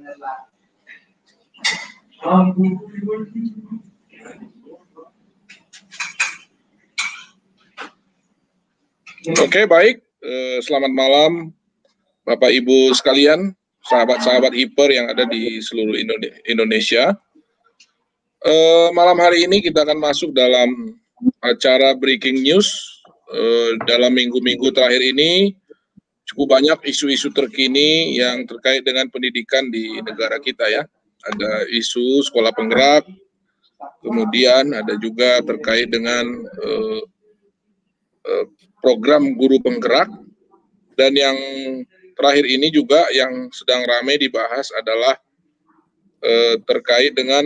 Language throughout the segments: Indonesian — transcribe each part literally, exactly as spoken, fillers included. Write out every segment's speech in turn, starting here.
Oke, baik. Eh, selamat malam, Bapak Ibu sekalian, sahabat-sahabat Hiper yang ada di seluruh Indonesia. Eh, malam hari ini kita akan masuk dalam acara breaking news. Eh, dalam minggu-minggu terakhir ini cukup banyak isu-isu terkini yang terkait dengan pendidikan di negara kita ya. Ada isu sekolah penggerak, kemudian ada juga terkait dengan eh, eh, program guru penggerak, dan yang terakhir ini juga yang sedang ramai dibahas adalah eh, terkait dengan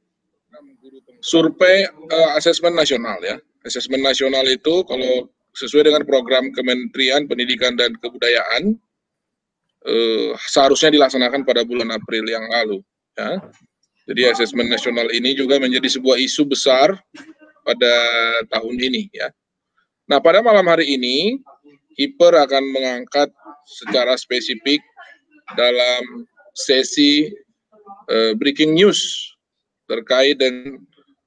survei eh, asesmen nasional ya. Asesmen nasional itu kalau sesuai dengan program Kementerian Pendidikan dan Kebudayaan eh, seharusnya dilaksanakan pada bulan April yang lalu ya. Jadi asesmen nasional ini juga menjadi sebuah isu besar pada tahun ini ya. Nah, pada malam hari ini Hiper akan mengangkat secara spesifik dalam sesi uh, breaking news terkait dengan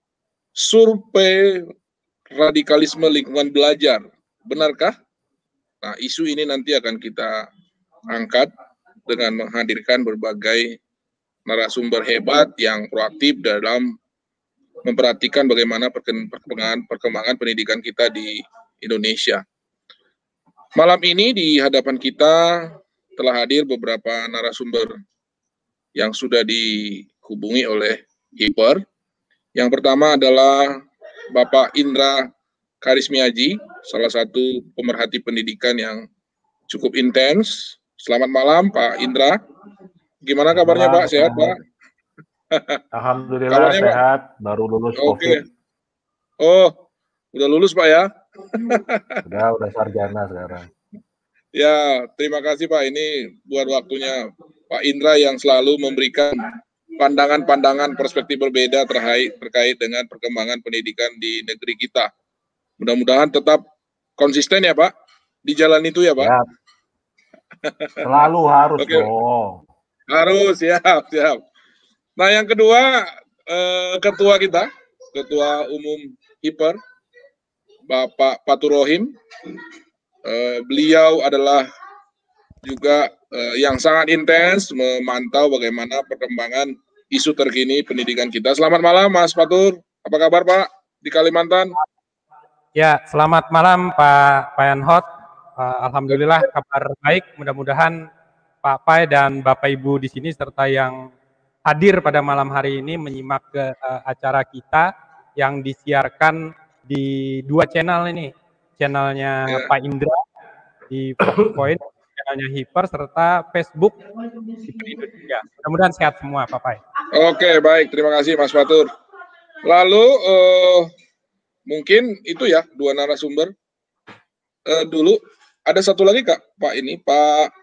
survei radikalisme lingkungan belajar. Benarkah? Nah, isu ini nanti akan kita angkat dengan menghadirkan berbagai narasumber hebat yang proaktif dalam memperhatikan bagaimana perkembangan, perkembangan pendidikan kita di Indonesia. Malam ini di hadapan kita telah hadir beberapa narasumber yang sudah dihubungi oleh Hiper. Yang pertama adalah Bapak Indra Karismiaji, salah satu pemerhati pendidikan yang cukup intens. Selamat malam Pak Indra. Gimana kabarnya Pak? Sehat Pak? Alhamdulillah kabarnya, sehat, Pak? Baru lulus Oke. COVID. Oh, udah lulus Pak ya? Udah, udah sarjana sekarang. Ya, terima kasih Pak. Ini buat waktunya Pak Indra yang selalu memberikan pandangan-pandangan perspektif berbeda terkait, terkait dengan perkembangan pendidikan di negeri kita. Mudah-mudahan tetap konsisten ya Pak, di jalan itu ya Pak. Ya. Selalu harus Oke. dong. Harus, siap, siap. Nah yang kedua, eh, ketua kita, Ketua Umum Hiper, Bapak Fatur Rohim. Uh, beliau adalah juga uh, yang sangat intens memantau bagaimana perkembangan isu terkini pendidikan kita. Selamat malam Mas Fatur, apa kabar Pak di Kalimantan? Ya, selamat malam Pak Payanhot. Uh, Alhamdulillah kabar baik. Mudah-mudahan Pak Pai dan Bapak Ibu di sini serta yang hadir pada malam hari ini menyimak ke uh, acara kita yang disiarkan di dua channel ini. Channelnya yeah. Pak Indra di Point, channelnya Hiper, serta Facebook Hiper Indonesia. Mudah-mudahan sehat semua, Pak Pai. Oke, baik. Terima kasih, Mas Fatur. Lalu, uh, mungkin itu ya, dua narasumber. Uh, dulu, ada satu lagi, Kak. Pak ini, Pak...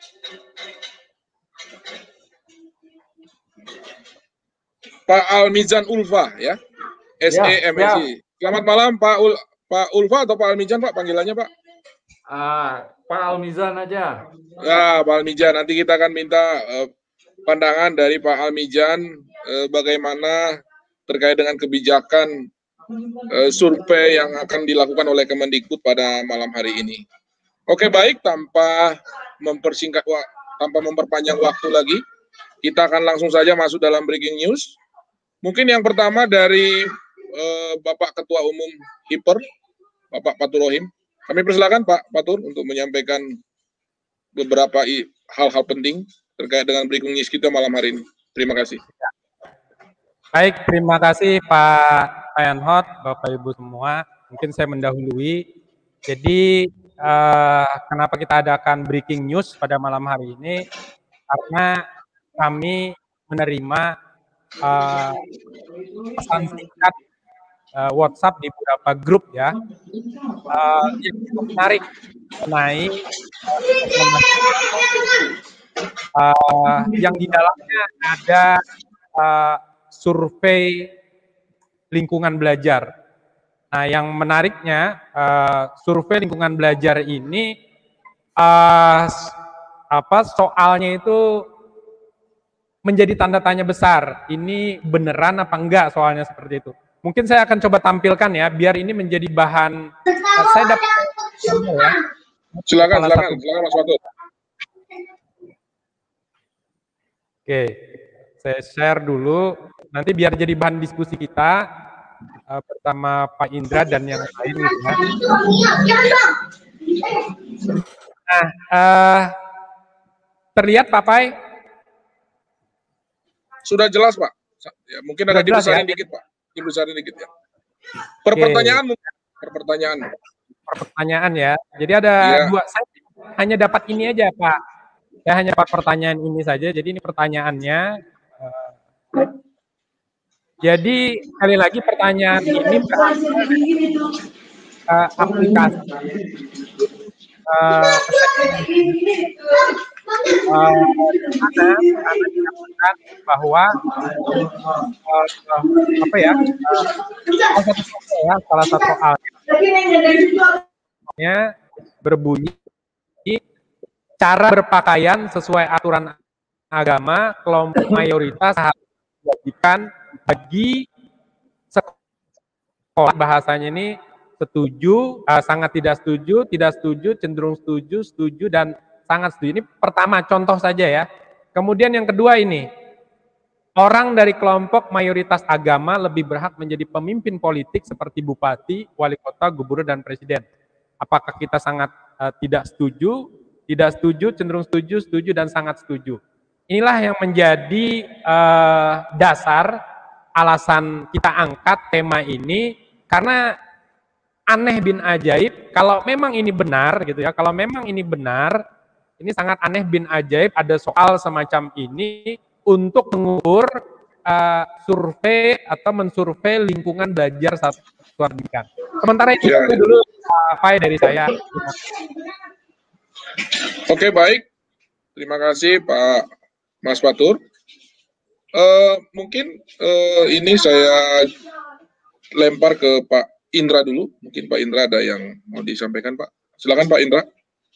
Pak Almizan Ulfa, ya. S E M S I. Ya, ya. Selamat malam, Pak Ul Pak Ulfa atau Pak Almizan, Pak, panggilannya, Pak? Ah, Pak Almizan aja. Ya, Pak Almizan. Nanti kita akan minta uh, pandangan dari Pak Almizan uh, bagaimana terkait dengan kebijakan uh, survei yang akan dilakukan oleh Kemendikbud pada malam hari ini. Oke, baik. Tanpa mempersingkat, tanpa memperpanjang waktu lagi, kita akan langsung saja masuk dalam breaking news. Mungkin yang pertama dari uh, Bapak Ketua Umum Hiper, Bapak Fatur Rohim. Kami persilakan Pak Fatur untuk menyampaikan beberapa hal-hal penting terkait dengan breaking news kita malam hari ini. Terima kasih. Baik, terima kasih Pak Payanhot, Bapak Ibu semua. Mungkin saya mendahului. Jadi uh, kenapa kita adakan breaking news pada malam hari ini? Karena kami menerima uh, pesan singkat Uh, WhatsApp di beberapa grup ya, uh, yang cukup menarik mengenai uh, yang di dalamnya ada uh, survei lingkungan belajar. Nah, yang menariknya uh, survei lingkungan belajar ini uh, apa soalnya itu menjadi tanda tanya besar. Ini beneran apa enggak soalnya seperti itu. Mungkin saya akan coba tampilkan ya, biar ini menjadi bahan. Uh, saya dapat ya. Silakan, silakan, silakan Mas Fatur. Oke, saya share dulu. Nanti biar jadi bahan diskusi kita uh, bersama Pak Indra dan yang lain. Gitu ya. Nah, uh, terlihat Pak Pai? Sudah jelas Pak. Ya, mungkin Sudah ada dibesarin ya? dikit Pak. Dibesarin dikit ya. Perpertanyaan mungkin. Perpertanyaan. Pertanyaan ya. Jadi ada ya. dua. Saya hanya dapat ini aja Pak. Saya hanya dapat pertanyaan ini saja. Jadi ini pertanyaannya. Uh, jadi sekali lagi pertanyaan ini uh, aplikasi. Uh, uh, ada bahwa uh, uh, apa ya uh, salah satu soal ya salah satu soalnya berbunyi cara berpakaian sesuai aturan agama kelompok mayoritas harus diwajibkan bagi sekolah. Bahasanya ini setuju, uh, sangat tidak setuju, tidak setuju, cenderung setuju, setuju, dan sangat setuju. Ini pertama, contoh saja ya. Kemudian yang kedua ini, orang dari kelompok mayoritas agama lebih berhak menjadi pemimpin politik seperti bupati, wali kota, gubernur, dan presiden. Apakah kita sangat uh, tidak setuju, tidak setuju, cenderung setuju, setuju, dan sangat setuju. Inilah yang menjadi uh, dasar alasan kita angkat tema ini, karena aneh bin ajaib, kalau memang ini benar gitu ya, kalau memang ini benar, ini sangat aneh bin ajaib ada soal semacam ini untuk mengukur uh, survei atau mensurvei lingkungan belajar satuan pendidikan. Sementara itu ya, ya. dulu uh, Pai dari saya. Oke, baik. Terima kasih Pak Mas Fatur. Uh, mungkin uh, ini saya lempar ke Pak Indra dulu, mungkin Pak Indra ada yang mau disampaikan Pak. Silakan Pak Indra.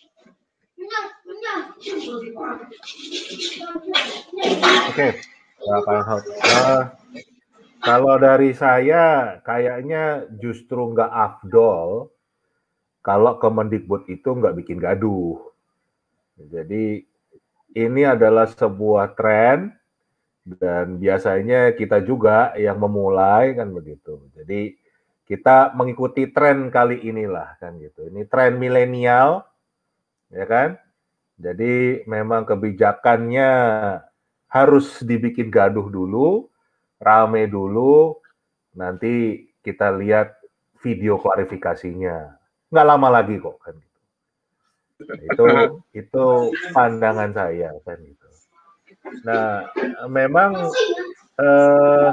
Oke, ya, Pak Hot. Uh, kalau dari saya, kayaknya justru nggak afdol kalau Kemendikbud itu nggak bikin gaduh. Jadi ini adalah sebuah tren dan biasanya kita juga yang memulai kan begitu. Jadi kita mengikuti tren kali inilah kan gitu. Ini tren milenial, ya kan? Jadi memang kebijakannya harus dibikin gaduh dulu, rame dulu, nanti kita lihat video klarifikasinya. Nggak lama lagi kok kan gitu. Itu itu pandangan saya kan gitu. Nah, memang eh,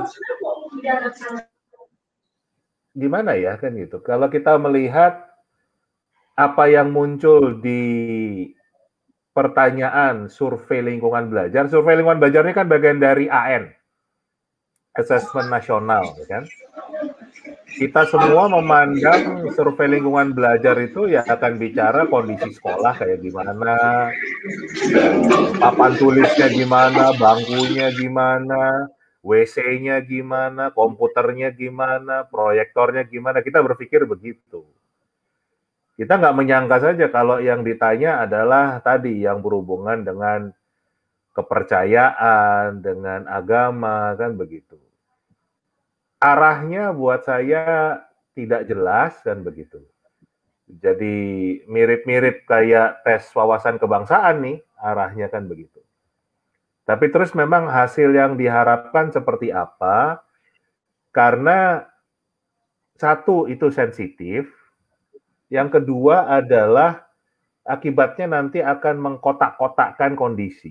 gimana ya kan gitu. Kalau kita melihat apa yang muncul di pertanyaan survei lingkungan belajar, survei lingkungan belajar ini kan bagian dari A N, Assessment Nasional, kan? Kita semua memandang survei lingkungan belajar itu ya akan bicara kondisi sekolah kayak gimana, papan tulisnya gimana, bangkunya gimana, W C-nya gimana, komputernya gimana, proyektornya gimana, kita berpikir begitu. Kita nggak menyangka saja kalau yang ditanya adalah tadi yang berhubungan dengan kepercayaan, dengan agama, kan begitu. Arahnya buat saya tidak jelas, kan begitu. Jadi mirip-mirip kayak tes wawasan kebangsaan nih, arahnya kan begitu. Tapi terus memang hasil yang diharapkan seperti apa, karena satu itu sensitif, yang kedua adalah akibatnya nanti akan mengkotak-kotakkan kondisi.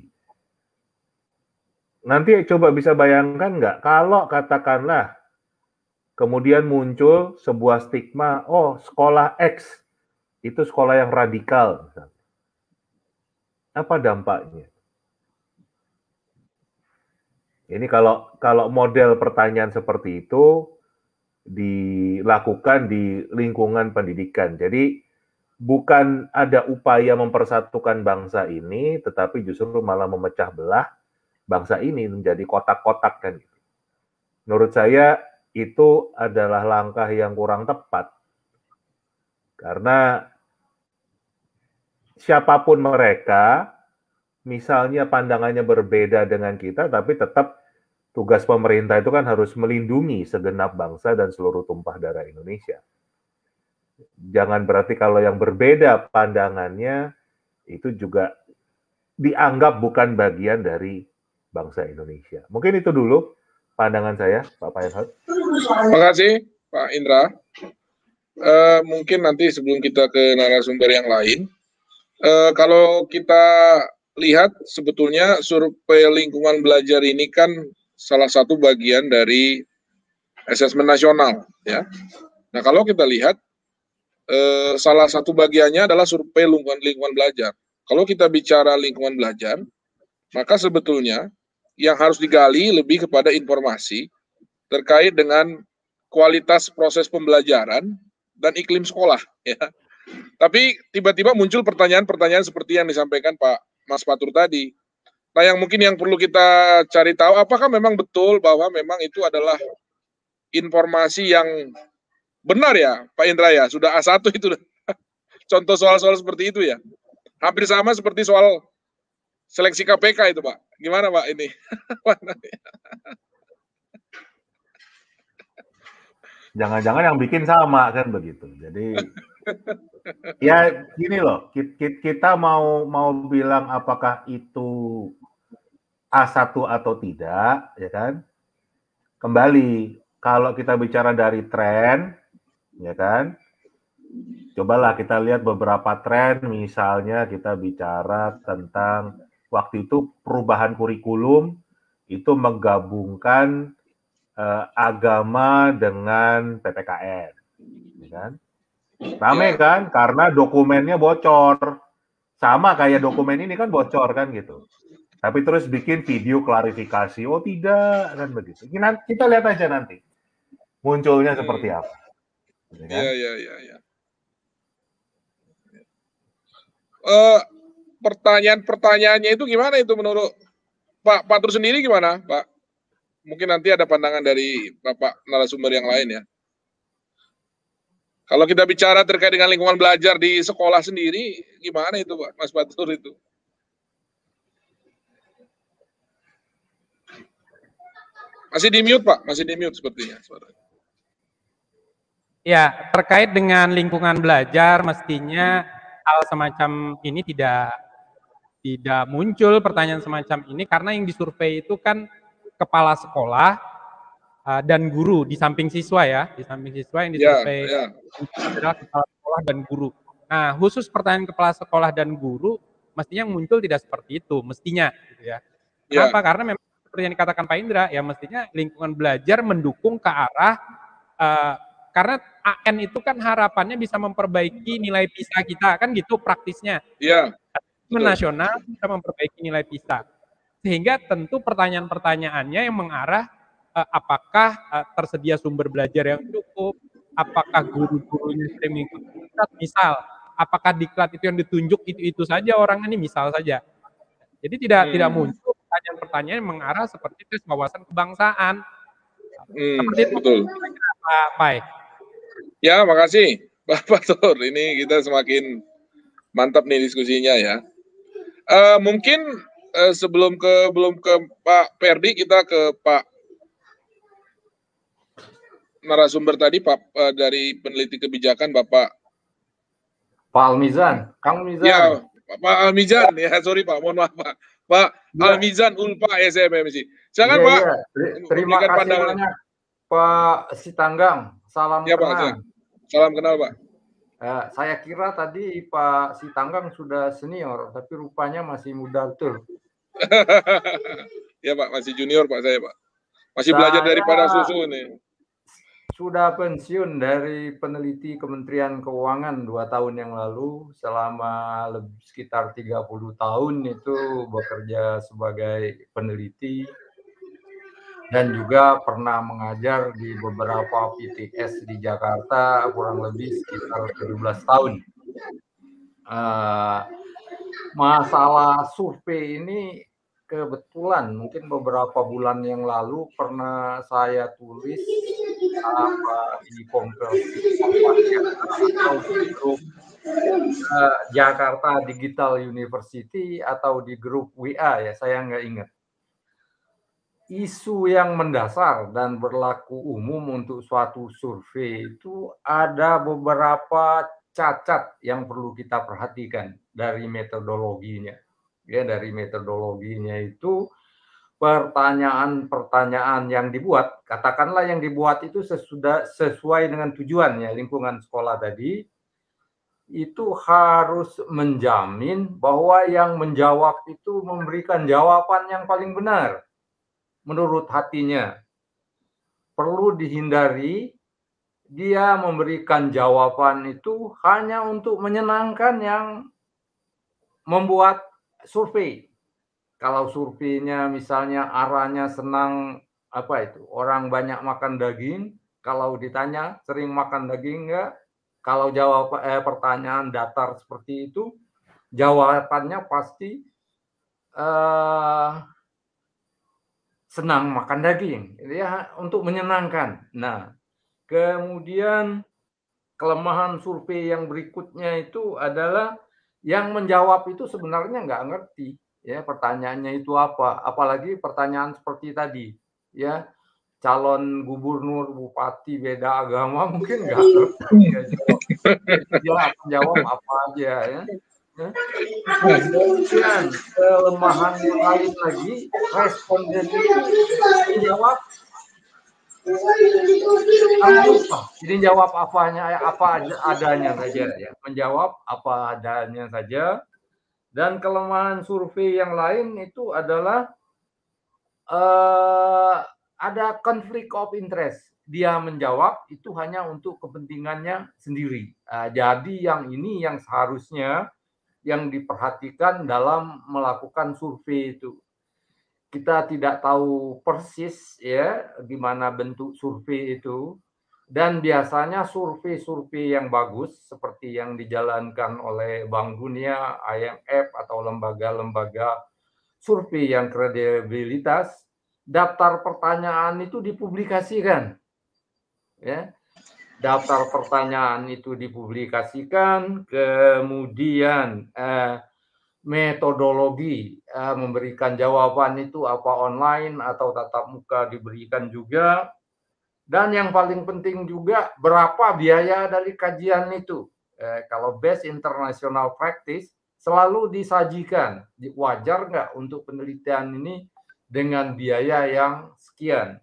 Nanti coba bisa bayangkan nggak, kalau katakanlah kemudian muncul sebuah stigma, oh sekolah X itu sekolah yang radikal. Apa dampaknya? Ini kalau kalau model pertanyaan seperti itu dilakukan di lingkungan pendidikan. Jadi bukan ada upaya mempersatukan bangsa ini, tetapi justru malah memecah belah bangsa ini menjadi kotak-kotak kan. Menurut saya itu adalah langkah yang kurang tepat. Karena siapapun mereka, misalnya pandangannya berbeda dengan kita, tapi tetap tugas pemerintah itu kan harus melindungi segenap bangsa dan seluruh tumpah darah Indonesia. Jangan berarti kalau yang berbeda pandangannya itu juga dianggap bukan bagian dari bangsa Indonesia. Mungkin itu dulu pandangan saya, Pak Payanhot. Terima kasih, Pak Indra. Uh, mungkin nanti sebelum kita ke narasumber yang lain, uh, kalau kita lihat sebetulnya survei lingkungan belajar ini kan salah satu bagian dari asesmen nasional, ya. Nah, kalau kita lihat eh, salah satu bagiannya adalah survei lingkungan lingkungan belajar. Kalau kita bicara lingkungan belajar, maka sebetulnya yang harus digali lebih kepada informasi terkait dengan kualitas proses pembelajaran dan iklim sekolah, ya. Tapi tiba-tiba muncul pertanyaan-pertanyaan seperti yang disampaikan Pak Mas Fatur tadi. Nah, yang mungkin yang perlu kita cari tahu, apakah memang betul bahwa memang itu adalah informasi yang benar ya, Pak Indra ya? Sudah A satu itu. Contoh soal-soal seperti itu ya. Hampir sama seperti soal seleksi K P K itu, Pak. Gimana, Pak, ini? Jangan-jangan yang bikin sama kan begitu. Jadi ya gini loh, kita mau mau bilang apakah itu A satu atau tidak, ya kan? Kembali, kalau kita bicara dari tren, ya kan? Cobalah kita lihat beberapa tren, misalnya kita bicara tentang waktu itu perubahan kurikulum, itu menggabungkan eh, agama dengan P P K N, ya kan? Rame kan, karena dokumennya bocor. Sama kayak dokumen ini kan bocor kan gitu. Tapi terus bikin video klarifikasi, oh tidak, kan begitu. Kita lihat aja nanti munculnya seperti apa. Iya, kan? iya, iya. Ya. Uh, pertanyaan-pertanyaannya itu gimana itu menurut Pak Fatur sendiri gimana, Pak? Mungkin nanti ada pandangan dari Bapak narasumber yang lain ya. Kalau kita bicara terkait dengan lingkungan belajar di sekolah sendiri, gimana itu Pak, Mas Fatur itu? Masih di mute, Pak. Masih di mute sepertinya. Ya, terkait dengan lingkungan belajar, mestinya hal semacam ini tidak tidak muncul pertanyaan semacam ini karena yang disurvei itu kan kepala sekolah uh, dan guru di samping siswa ya, di samping siswa yang disurvei yeah, yeah. adalah kepala sekolah dan guru. Nah, khusus pertanyaan kepala sekolah dan guru, mestinya yang muncul tidak seperti itu, mestinya, gitu ya. Kenapa? Yeah. Karena memang seperti yang dikatakan Pak Indra, ya mestinya lingkungan belajar mendukung ke arah, uh, karena A N itu kan harapannya bisa memperbaiki nilai PISA kita, kan gitu praktisnya. Iya. Yeah, nasional bisa memperbaiki nilai PISA. Sehingga tentu pertanyaan-pertanyaannya yang mengarah, uh, apakah uh, tersedia sumber belajar yang cukup, apakah guru-gurunya sering mengikuti diklat, misal, apakah diklat itu yang ditunjuk itu-itu saja orang ini, misal saja. Jadi tidak hmm. tidak muncul pertanyaan-pertanyaan yang mengarah seperti tes wawasan kebangsaan. Hmm, seperti itu, betul. Pak Pai. Ya, makasih Pak Fatur. Ini kita semakin mantap nih diskusinya ya. Uh, mungkin uh, sebelum ke belum ke Pak Perdi, kita ke Pak narasumber tadi, Pak uh, dari peneliti kebijakan, Bapak Pak Almizan, Kang Mizan. Ya, Pak Almizan. Ya, sorry Pak, mohon maaf Pak. Pak ya. Almizan Ulpa S M M C. Silakan ya, Pak. Ya. Terima kasih pandangan. Banyak Pak Sitanggang. Salam ya, kenal. Pak, salam kenal Pak. Eh, saya kira tadi Pak Sitanggang sudah senior, tapi rupanya masih muda betul. Ya Pak, masih junior Pak saya Pak. Masih saya belajar daripada susu nih. Sudah pensiun dari peneliti Kementerian Keuangan dua tahun yang lalu, selama lebih, sekitar tiga puluh tahun itu bekerja sebagai peneliti dan juga pernah mengajar di beberapa P T S di Jakarta kurang lebih sekitar tujuh belas tahun. Uh, masalah survei ini kebetulan mungkin beberapa bulan yang lalu pernah saya tulis apa di Kompelsi atau di grup uh, Jakarta Digital University atau di grup W A ya, saya nggak ingat. Isu yang mendasar dan berlaku umum untuk suatu survei itu ada beberapa cacat yang perlu kita perhatikan dari metodologinya. Ya, dari metodologinya itu pertanyaan-pertanyaan yang dibuat, katakanlah yang dibuat itu sesudah sesuai dengan tujuannya lingkungan sekolah tadi, itu harus menjamin bahwa yang menjawab itu memberikan jawaban yang paling benar menurut hatinya. Perlu dihindari dia memberikan jawaban itu hanya untuk menyenangkan yang membuat survei. Kalau surveinya misalnya arahnya senang apa itu, orang banyak makan daging, kalau ditanya sering makan daging enggak, kalau jawab eh, pertanyaan datar seperti itu, jawabannya pasti eh, senang makan daging, ya, untuk menyenangkan. Nah, kemudian kelemahan survei yang berikutnya itu adalah yang menjawab itu sebenarnya nggak ngerti ya pertanyaannya itu apa, apalagi pertanyaan seperti tadi ya, calon gubernur, bupati beda agama mungkin nggak ngerti ya jawab, dia akan jawab apa aja ya. Kemudian kelemahan yang lain lagi, responden itu menjawab lupa, jadi jawab apanya apa adanya saja ya, menjawab apa adanya saja. Dan kelemahan survei yang lain itu adalah uh, ada konflik of interest. Dia menjawab itu hanya untuk kepentingannya sendiri. Uh, jadi yang ini yang seharusnya yang diperhatikan dalam melakukan survei itu. Kita tidak tahu persis ya gimana bentuk survei itu, dan biasanya survei-survei yang bagus seperti yang dijalankan oleh Bank Dunia, I M F atau lembaga-lembaga survei yang kredibilitas, daftar pertanyaan itu dipublikasikan. Ya. Daftar pertanyaan itu dipublikasikan, kemudian eh, metodologi eh, memberikan jawaban itu apa online atau tatap muka diberikan juga. Dan yang paling penting juga berapa biaya dari kajian itu. Eh, kalau best international practice selalu disajikan, wajar nggak untuk penelitian ini dengan biaya yang sekian.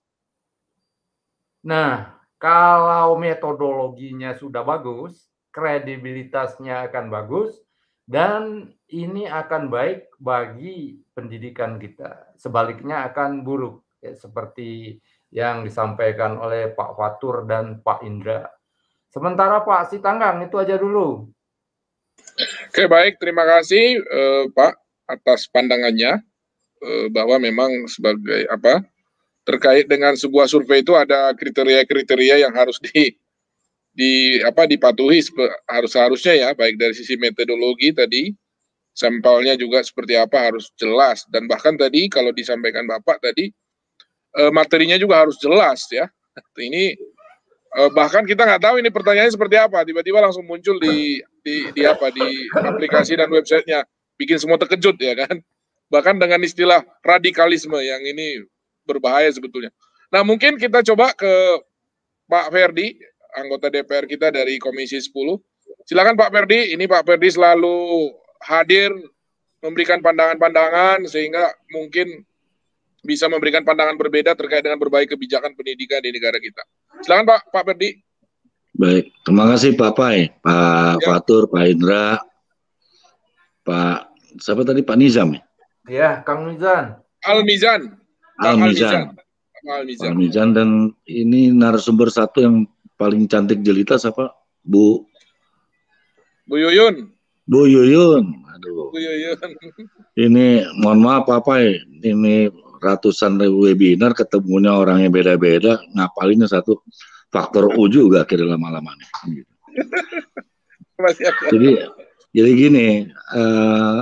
Nah, kalau metodologinya sudah bagus, kredibilitasnya akan bagus, dan ini akan baik bagi pendidikan kita. Sebaliknya akan buruk, ya, seperti yang disampaikan oleh Pak Fatur dan Pak Indra. Sementara Pak Sitanggang, itu aja dulu. Oke, baik. Terima kasih eh, Pak atas pandangannya eh, bahwa memang sebagai apa terkait dengan sebuah survei itu ada kriteria-kriteria yang harus di di apa dipatuhi harus harusnya ya, baik dari sisi metodologi tadi, sampelnya juga seperti apa harus jelas, dan bahkan tadi kalau disampaikan Bapak tadi eh, materinya juga harus jelas ya. Ini eh, bahkan kita nggak tahu ini pertanyaannya seperti apa, tiba-tiba langsung muncul di di, di apa di aplikasi dan websitenya, bikin semua terkejut ya kan. Bahkan dengan istilah radikalisme yang ini berbahaya sebetulnya. Nah, mungkin kita coba ke Pak Ferdi, anggota D P R kita dari Komisi sepuluh. Silakan Pak Ferdi, ini Pak Ferdi selalu hadir memberikan pandangan-pandangan sehingga mungkin bisa memberikan pandangan berbeda terkait dengan berbagai kebijakan pendidikan di negara kita. Silakan Pak Pak Ferdi. Baik, terima kasih Pak Pai, Pak ya. Fatur, Pak Indra, Pak siapa tadi, Pak Nizam ya? Ya, Kang Mizan. Al Mizan. Al Mizan. Al Mizan. Al Mizan, dan ini narasumber satu yang paling cantik jelita siapa? Bu Bu Yuyun. Bu Yuyun. Aduh. Bu Yuyun. Ini mohon maaf Pak Pai, ini ratusan ribu webinar ketemunya orangnya beda-beda, ngapalinnya satu faktor U juga akhirnya lama-lamanya. Gitu. Jadi jadi gini, uh,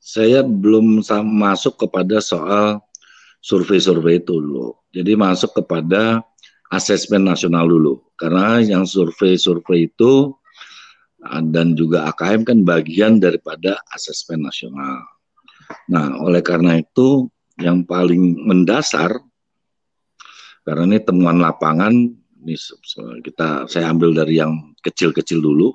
saya belum masuk kepada soal survei-survei itu dulu. Jadi masuk kepada asesmen nasional dulu. Karena yang survei-survei itu dan juga A K M kan bagian daripada asesmen nasional. Nah, oleh karena itu yang paling mendasar, karena ini temuan lapangan, ini kita saya ambil dari yang kecil-kecil dulu,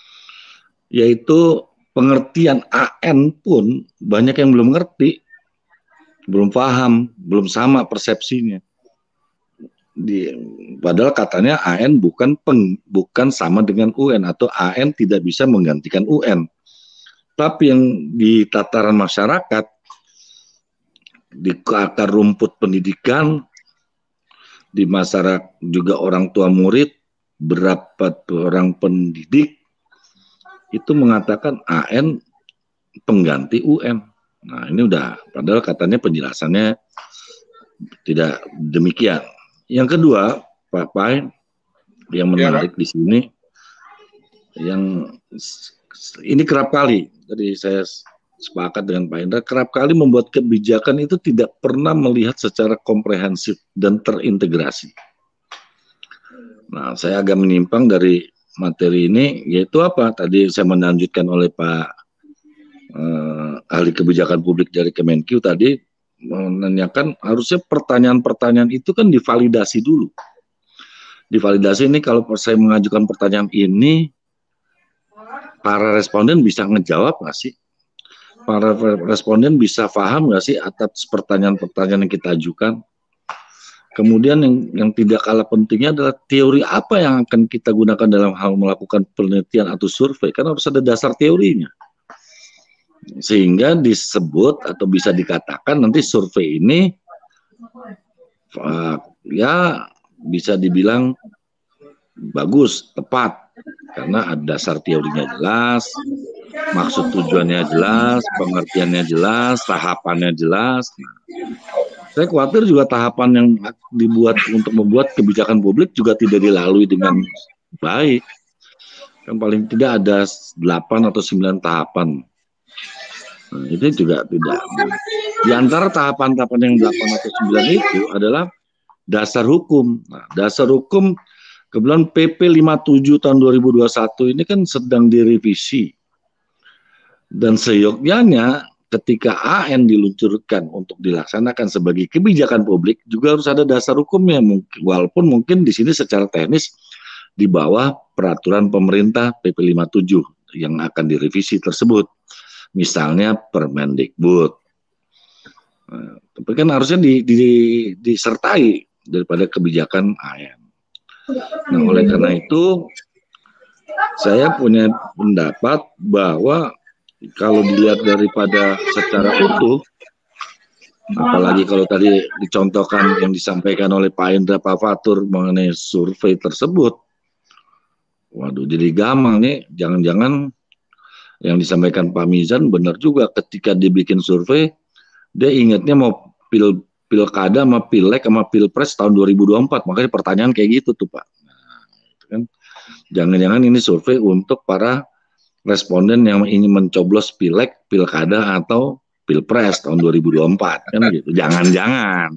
yaitu pengertian A N pun banyak yang belum ngerti, belum paham, belum sama persepsinya. Di, padahal katanya A N bukan peng, bukan sama dengan U N atau A N tidak bisa menggantikan U N. Tapi yang di tataran masyarakat, di akar rumput pendidikan, di masyarakat juga orang tua murid, berapa orang pendidik itu mengatakan A N pengganti U N. Nah ini udah, padahal katanya penjelasannya tidak demikian. Yang kedua, Pak Pai, yang menarik ya, di sini, yang ini kerap kali, tadi saya sepakat dengan Pak Indra, kerap kali membuat kebijakan itu tidak pernah melihat secara komprehensif dan terintegrasi. Nah, saya agak menyimpang dari materi ini, yaitu apa? Tadi saya melanjutkan oleh Pak eh, ahli kebijakan publik dari Kemenkyu tadi, menanyakan harusnya pertanyaan-pertanyaan itu kan divalidasi dulu. Divalidasi ini kalau saya mengajukan pertanyaan ini, para responden bisa ngejawab nggak sih? Para responden bisa paham nggak sih atas pertanyaan-pertanyaan yang kita ajukan? Kemudian yang, yang tidak kalah pentingnya adalah teori apa yang akan kita gunakan dalam hal melakukan penelitian atau survei, karena harus ada dasar teorinya. Sehingga disebut atau bisa dikatakan nanti survei ini uh, ya bisa dibilang bagus, tepat, karena ada dasar teorinya jelas, maksud tujuannya jelas, pengertiannya jelas, tahapannya jelas. Nah, saya khawatir juga tahapan yang dibuat untuk membuat kebijakan publik juga tidak dilalui dengan baik. Kan paling tidak ada delapan atau sembilan tahapan. Nah, itu juga tidak. Di antara tahapan-tahapan yang delapan atau sembilan itu adalah dasar hukum. Nah, dasar hukum kebetulan P P lima puluh tujuh tahun dua ribu dua puluh satu ini kan sedang direvisi. Dan seyogyanya ketika A N diluncurkan untuk dilaksanakan sebagai kebijakan publik juga harus ada dasar hukumnya, walaupun mungkin di sini secara teknis di bawah peraturan pemerintah P P lima puluh tujuh yang akan direvisi tersebut. Misalnya Permendikbud, nah, tapi kan harusnya di, di, disertai daripada kebijakan A N. Nah, oleh karena itu saya punya pendapat bahwa kalau dilihat daripada secara utuh, apalagi kalau tadi dicontohkan yang disampaikan oleh Pak Indra Pak Fatur mengenai survei tersebut, waduh jadi gampang nih, jangan-jangan yang disampaikan Pak Mizan benar juga, ketika dibikin survei dia ingatnya mau pil pilkada sama pilek sama pilpres tahun dua ribu dua puluh empat, makanya pertanyaan kayak gitu tuh Pak. Nah, itu kan jangan-jangan ini survei untuk para responden yang ingin mencoblos pilek, pilkada atau pilpres tahun dua ribu dua puluh empat kan gitu. Jangan-jangan.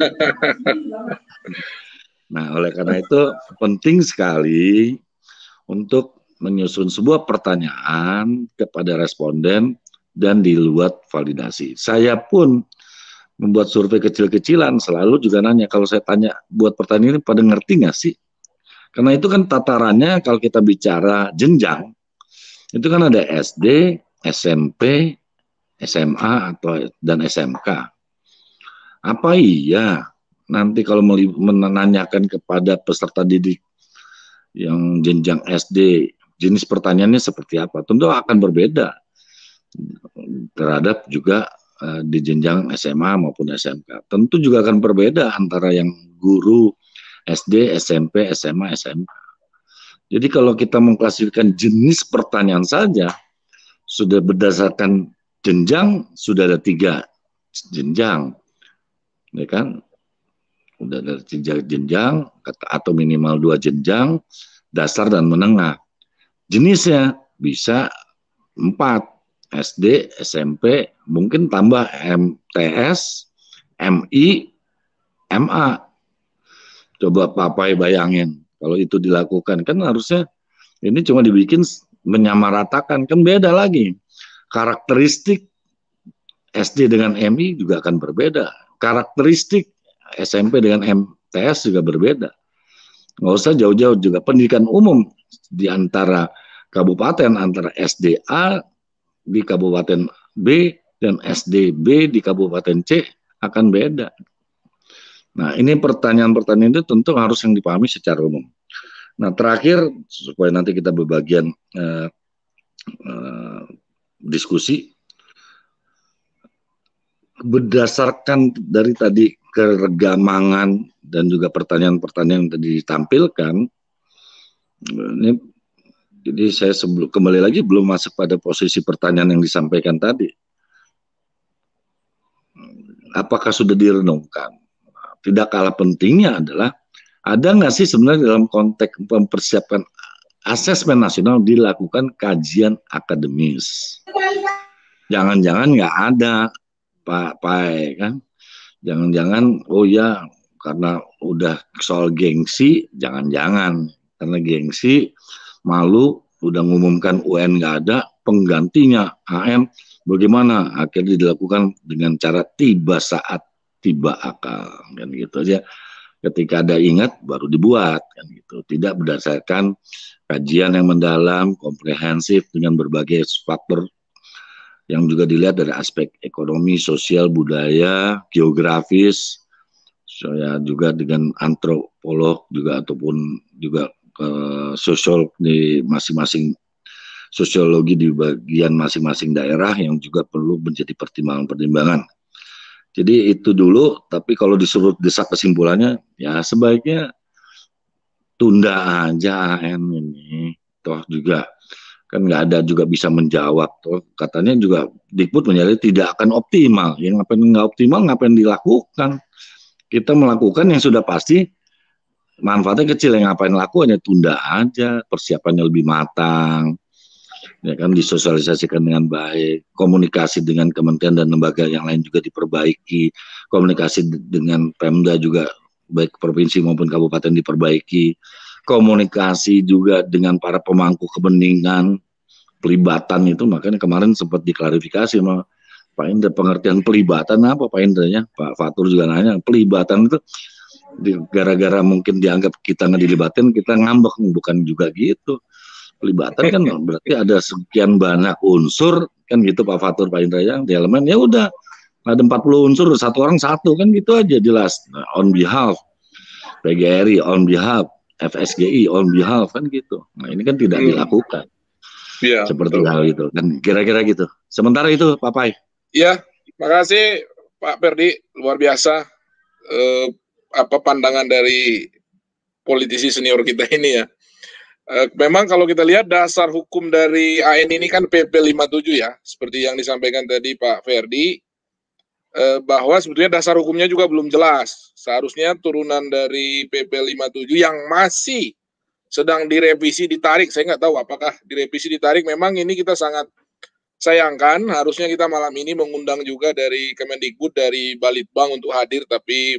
Nah, oleh karena itu penting sekali untuk menyusun sebuah pertanyaan kepada responden dan dibuat validasi. Saya pun membuat survei kecil-kecilan, selalu juga nanya, kalau saya tanya buat pertanyaan ini pada ngerti nggak sih? Karena itu kan tatarannya kalau kita bicara jenjang, itu kan ada S D, S M P, S M A atau dan S M K. Apa iya nanti kalau menanyakan kepada peserta didik yang jenjang S D, jenis pertanyaannya seperti apa? Tentu akan berbeda terhadap juga uh, di jenjang S M A maupun S M K. Tentu juga akan berbeda antara yang guru S D, S M P, S M A, S M K. Jadi kalau kita mengklasifikasikan jenis pertanyaan saja, sudah berdasarkan jenjang, sudah ada tiga jenjang, ya kan? Sudah ada tiga jenjang atau minimal dua jenjang, dasar dan menengah. Jenisnya bisa empat, S D, S M P, mungkin tambah M T S, M I, M A. Coba Papai bayangin, kalau itu dilakukan, kan harusnya ini cuma dibikin menyamaratakan, kan beda lagi. Karakteristik S D dengan M I juga akan berbeda. Karakteristik S M P dengan M T S juga berbeda. Nggak usah jauh-jauh juga. Pendidikan umum di antara kabupaten, antara S D A di Kabupaten B dan S D B di Kabupaten C akan beda. Nah, ini pertanyaan-pertanyaan itu tentu harus yang dipahami secara umum. Nah, terakhir, supaya nanti kita berbagian eh, eh, diskusi, berdasarkan dari tadi keregamangan dan juga pertanyaan-pertanyaan yang tadi ditampilkan, ini jadi saya sebelum kembali lagi belum masuk pada posisi pertanyaan yang disampaikan tadi. Apakah sudah direnungkan? Tidak kalah pentingnya adalah ada nggak sih sebenarnya dalam konteks mempersiapkan asesmen nasional dilakukan kajian akademis? Jangan-jangan nggak ada, Pak Pai, kan? Jangan-jangan, oh ya karena udah soal gengsi, jangan-jangan karena gengsi, malu, udah ngumumkan U N nggak ada, penggantinya A N, bagaimana? Akhirnya dilakukan dengan cara tiba saat, tiba akal, kan gitu aja. Ketika ada ingat, baru dibuat, kan gitu. Tidak berdasarkan kajian yang mendalam, komprehensif dengan berbagai faktor yang juga dilihat dari aspek ekonomi, sosial, budaya, geografis, saya juga dengan antropolog juga ataupun juga eh, sosiolog di masing-masing sosiologi di bagian masing-masing daerah yang juga perlu menjadi pertimbangan-pertimbangan. Jadi itu dulu, tapi kalau disuruh desak kesimpulannya, ya sebaiknya tunda aja A N ini, toh juga kan nggak ada juga bisa menjawab, toh katanya juga Dikbud menyadari tidak akan optimal, yang ngapain nggak optimal ngapain dilakukan, kita melakukan yang sudah pasti manfaatnya kecil, yang ngapain lakukan ya tunda aja, persiapannya lebih matang, ya kan disosialisasikan dengan baik, komunikasi dengan kementerian dan lembaga yang lain juga diperbaiki, komunikasi dengan Pemda juga baik provinsi maupun kabupaten diperbaiki, komunikasi juga dengan para pemangku kepentingan, pelibatan itu, makanya kemarin sempat diklarifikasi sama Pak Indra, pengertian pelibatan apa Pak Indra ya, Pak Fatur juga nanya, pelibatan itu gara-gara mungkin dianggap kita nggak dilibatin, kita ngambek, bukan juga gitu. Pelibatan kan berarti ada sekian banyak unsur, kan gitu Pak Fatur, Pak Indra ya, di elemen, ya udah ada empat puluh unsur, satu orang satu, kan gitu aja jelas. Nah, on behalf P G R I, on behalf F S G I, on behalf, kan gitu. Nah ini kan tidak hmm. dilakukan. Ya, seperti betul. Hal itu kan kira-kira gitu. Sementara itu Pak Pai. Ya, makasih Pak Perdi, luar biasa eh, apa pandangan dari politisi senior kita ini ya. Eh, memang kalau kita lihat dasar hukum dari A N ini kan P P lima puluh tujuh ya, seperti yang disampaikan tadi Pak Ferdi, eh, bahwa sebetulnya dasar hukumnya juga belum jelas. Seharusnya turunan dari P P lima puluh tujuh yang masih sedang direvisi, ditarik, saya nggak tahu apakah direvisi, ditarik, memang ini kita sangat sayangkan, harusnya kita malam ini mengundang juga dari Kemendikbud, dari Balitbang untuk hadir, tapi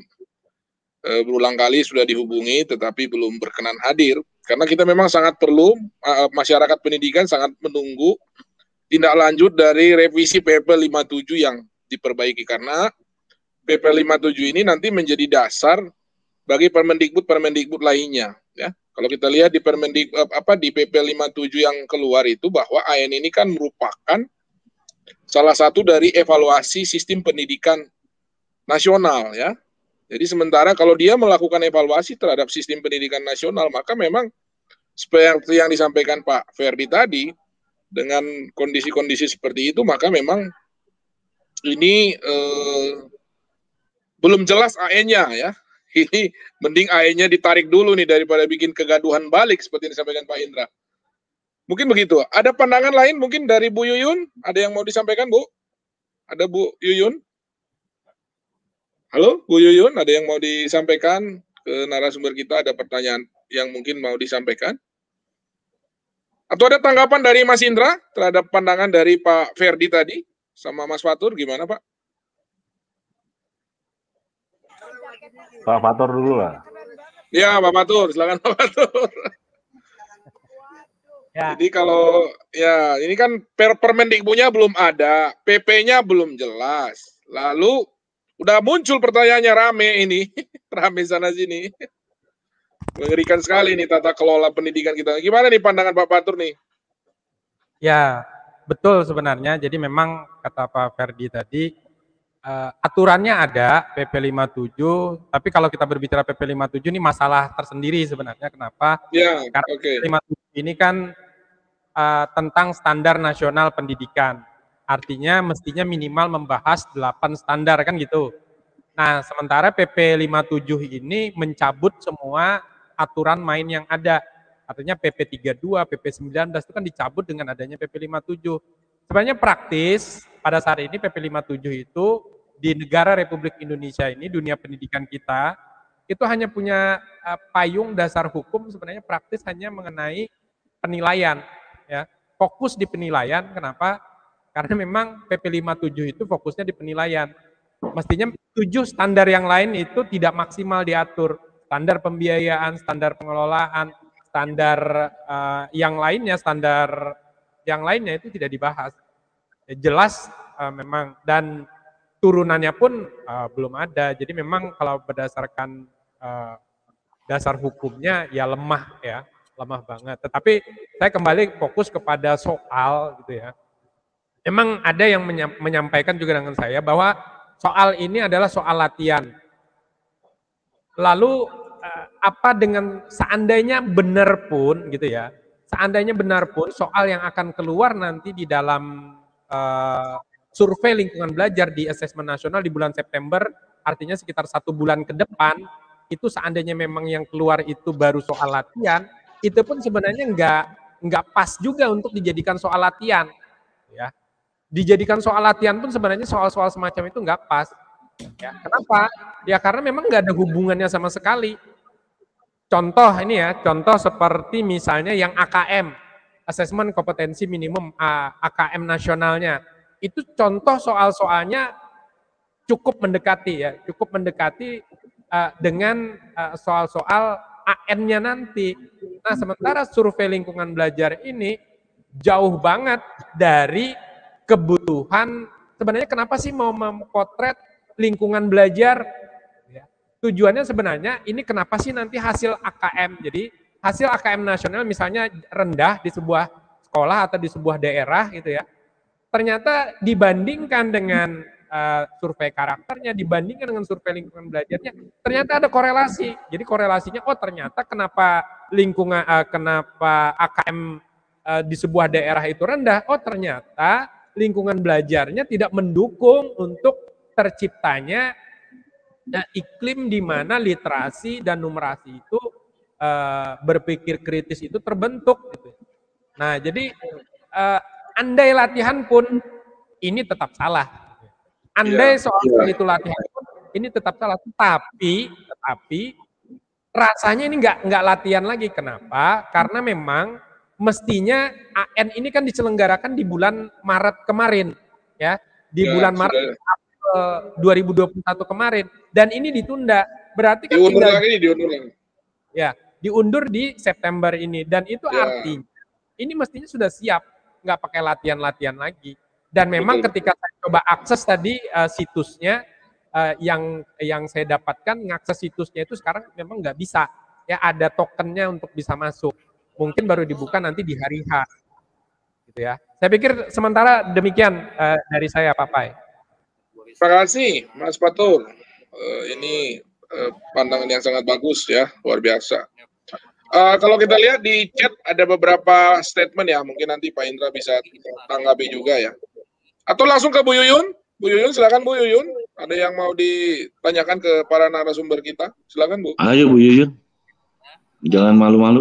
e, berulang kali sudah dihubungi, tetapi belum berkenan hadir, karena kita memang sangat perlu, e, masyarakat pendidikan sangat menunggu tindak lanjut dari revisi P P lima puluh tujuh yang diperbaiki, karena P P lima puluh tujuh ini nanti menjadi dasar bagi Permendikbud-Permendikbud lainnya, ya. Kalau kita lihat di Permendik apa di P P lima puluh tujuh yang keluar itu, bahwa A N ini kan merupakan salah satu dari evaluasi sistem pendidikan nasional ya. Jadi sementara kalau dia melakukan evaluasi terhadap sistem pendidikan nasional, maka memang seperti yang disampaikan Pak Ferdi tadi, dengan kondisi-kondisi seperti itu, maka memang ini eh, belum jelas A N-nya ya. Ini mending A I-nya ditarik dulu nih daripada bikin kegaduhan balik seperti yang disampaikan Pak Indra. Mungkin begitu. Ada pandangan lain mungkin dari Bu Yuyun? Ada yang mau disampaikan, Bu? Ada Bu Yuyun? Halo, Bu Yuyun, ada yang mau disampaikan ke narasumber kita? Ada pertanyaan yang mungkin mau disampaikan? Atau ada tanggapan dari Mas Indra terhadap pandangan dari Pak Ferdi tadi sama Mas Fatur, gimana Pak? Pak Fatur dulu lah. Ya, Pak Fatur, silakan Pak Fatur. Ya. Jadi kalau ya ini kan per Permendikbudnya belum ada, P P-nya belum jelas. Lalu udah muncul pertanyaannya rame ini, rame sana sini. Mengerikan sekali nih tata kelola pendidikan kita. Gimana nih pandangan Pak Fatur nih? Ya, betul sebenarnya. Jadi memang kata Pak Ferdi tadi, uh, aturannya ada P P lima puluh tujuh, tapi kalau kita berbicara P P lima puluh tujuh ini masalah tersendiri sebenarnya. Kenapa? Ya, Karena oke. P P lima puluh tujuh ini kan uh, tentang standar nasional pendidikan. Artinya mestinya minimal membahas delapan standar kan gitu. Nah, sementara P P lima puluh tujuh ini mencabut semua aturan main yang ada. Artinya P P tiga puluh dua, P P sembilan belas itu kan dicabut dengan adanya P P lima puluh tujuh. Sebenarnya praktis pada saat ini P P lima puluh tujuh itu di negara Republik Indonesia ini, dunia pendidikan kita, itu hanya punya uh, payung dasar hukum sebenarnya praktis hanya mengenai penilaian. Ya. Fokus di penilaian, kenapa? Karena memang P P lima puluh tujuh itu fokusnya di penilaian. Mestinya tujuh standar yang lain itu tidak maksimal diatur. Standar pembiayaan, standar pengelolaan, standar uh, yang lainnya, standar yang lainnya itu tidak dibahas. Ya, jelas uh, memang, dan turunannya pun uh, belum ada. Jadi memang kalau berdasarkan uh, dasar hukumnya ya lemah ya, lemah banget. Tetapi saya kembali fokus kepada soal gitu ya. Memang ada yang menyampaikan juga dengan saya bahwa soal ini adalah soal latihan. Lalu apa dengan seandainya benar pun gitu ya, seandainya benar pun soal yang akan keluar nanti di dalam uh, survei lingkungan belajar di asesmen nasional di bulan September, artinya sekitar satu bulan ke depan, itu seandainya memang yang keluar itu baru soal latihan, itu pun sebenarnya nggak nggak pas juga untuk dijadikan soal latihan, ya. Dijadikan soal latihan pun sebenarnya soal-soal semacam itu nggak pas. Ya, kenapa? Ya karena memang nggak ada hubungannya sama sekali. Contoh ini ya, contoh seperti misalnya yang A K M, Asesmen Kompetensi Minimum A K M nasionalnya. Itu contoh soal-soalnya cukup mendekati ya, cukup mendekati uh, dengan uh, soal-soal A N-nya nanti. Nah, sementara survei lingkungan belajar ini jauh banget dari kebutuhan. Sebenarnya kenapa sih mau memotret lingkungan belajar? Ya, tujuannya sebenarnya ini kenapa sih nanti hasil A K M? Jadi hasil A K M nasional misalnya rendah di sebuah sekolah atau di sebuah daerah gitu ya. Ternyata dibandingkan dengan uh, survei karakternya, dibandingkan dengan survei lingkungan belajarnya, ternyata ada korelasi. Jadi korelasinya, oh ternyata kenapa lingkungan, uh, kenapa A K M uh, di sebuah daerah itu rendah? Oh ternyata lingkungan belajarnya tidak mendukung untuk terciptanya uh, iklim di mana literasi dan numerasi itu uh, berpikir kritis itu terbentuk. Gitu. Nah jadi uh, andai latihan pun ini tetap salah. Andai soal itu latihan pun ini tetap salah. Tetapi, tetapi rasanya ini nggak nggak latihan lagi. Kenapa? Karena memang mestinya A N ini kan diselenggarakan di bulan Maret kemarin, ya. Di ya, bulan Maret uh, dua ribu dua puluh satu kemarin. Dan ini ditunda. Berarti kan diundur tinggal, lagi, diundur lagi. Ya, diundur di September ini. Dan itu ya. Artinya ini mestinya sudah siap. Nggak pakai latihan-latihan lagi. Dan memang betul, ketika saya coba akses tadi uh, situsnya uh, yang yang saya dapatkan ngakses situsnya itu sekarang memang nggak bisa. Ya ada tokennya untuk bisa masuk. Mungkin baru dibuka nanti di hari H. Gitu ya. Saya pikir sementara demikian uh, dari saya Pak Pai. Terima kasih Mas Fatur. Uh, ini uh, pandangan yang sangat bagus ya, luar biasa. Uh, kalau kita lihat di chat ada beberapa statement ya, mungkin nanti Pak Indra bisa tanggapi juga ya. Atau langsung ke Bu Yuyun. Bu Yuyun, silakan Bu Yuyun. Ada yang mau ditanyakan ke para narasumber kita? Silakan Bu. Ayo Bu Yuyun. Jangan malu-malu.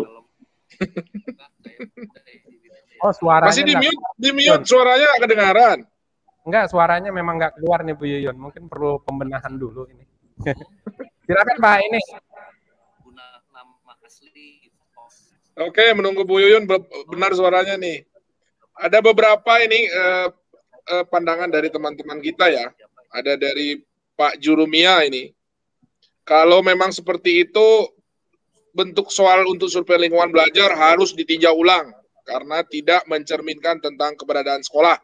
Oh suaranya masih di mute, di mute suaranya nggak kedengaran. Enggak, suaranya memang nggak keluar nih Bu Yuyun. Mungkin perlu pembenahan dulu ini. Silakan Pak ini. Oke, menunggu Bu Yuyun benar suaranya nih. Ada beberapa ini eh, eh, pandangan dari teman-teman kita ya. Ada dari Pak Jurumia ini. Kalau memang seperti itu, bentuk soal untuk survei lingkungan belajar harus ditinjau ulang karena tidak mencerminkan tentang keberadaan sekolah.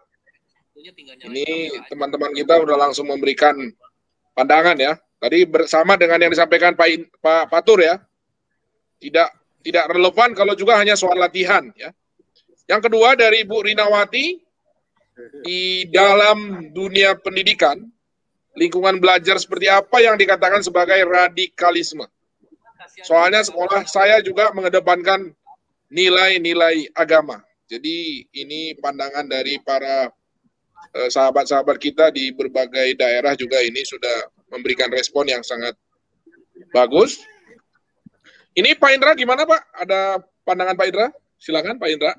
Ini teman-teman kita udah langsung memberikan pandangan ya. Tadi bersama dengan yang disampaikan Pak, In, Pak Fatur ya. Tidak tidak relevan kalau juga hanya soal latihan ya. Yang kedua dari Bu Rinawati, di dalam dunia pendidikan, lingkungan belajar seperti apa yang dikatakan sebagai radikalisme. Soalnya sekolah saya juga mengedepankan nilai-nilai agama. Jadi ini pandangan dari para sahabat-sahabat kita di berbagai daerah juga ini sudah memberikan respon yang sangat bagus. Ini Pak Indra gimana Pak? Ada pandangan Pak Indra? Silakan Pak Indra.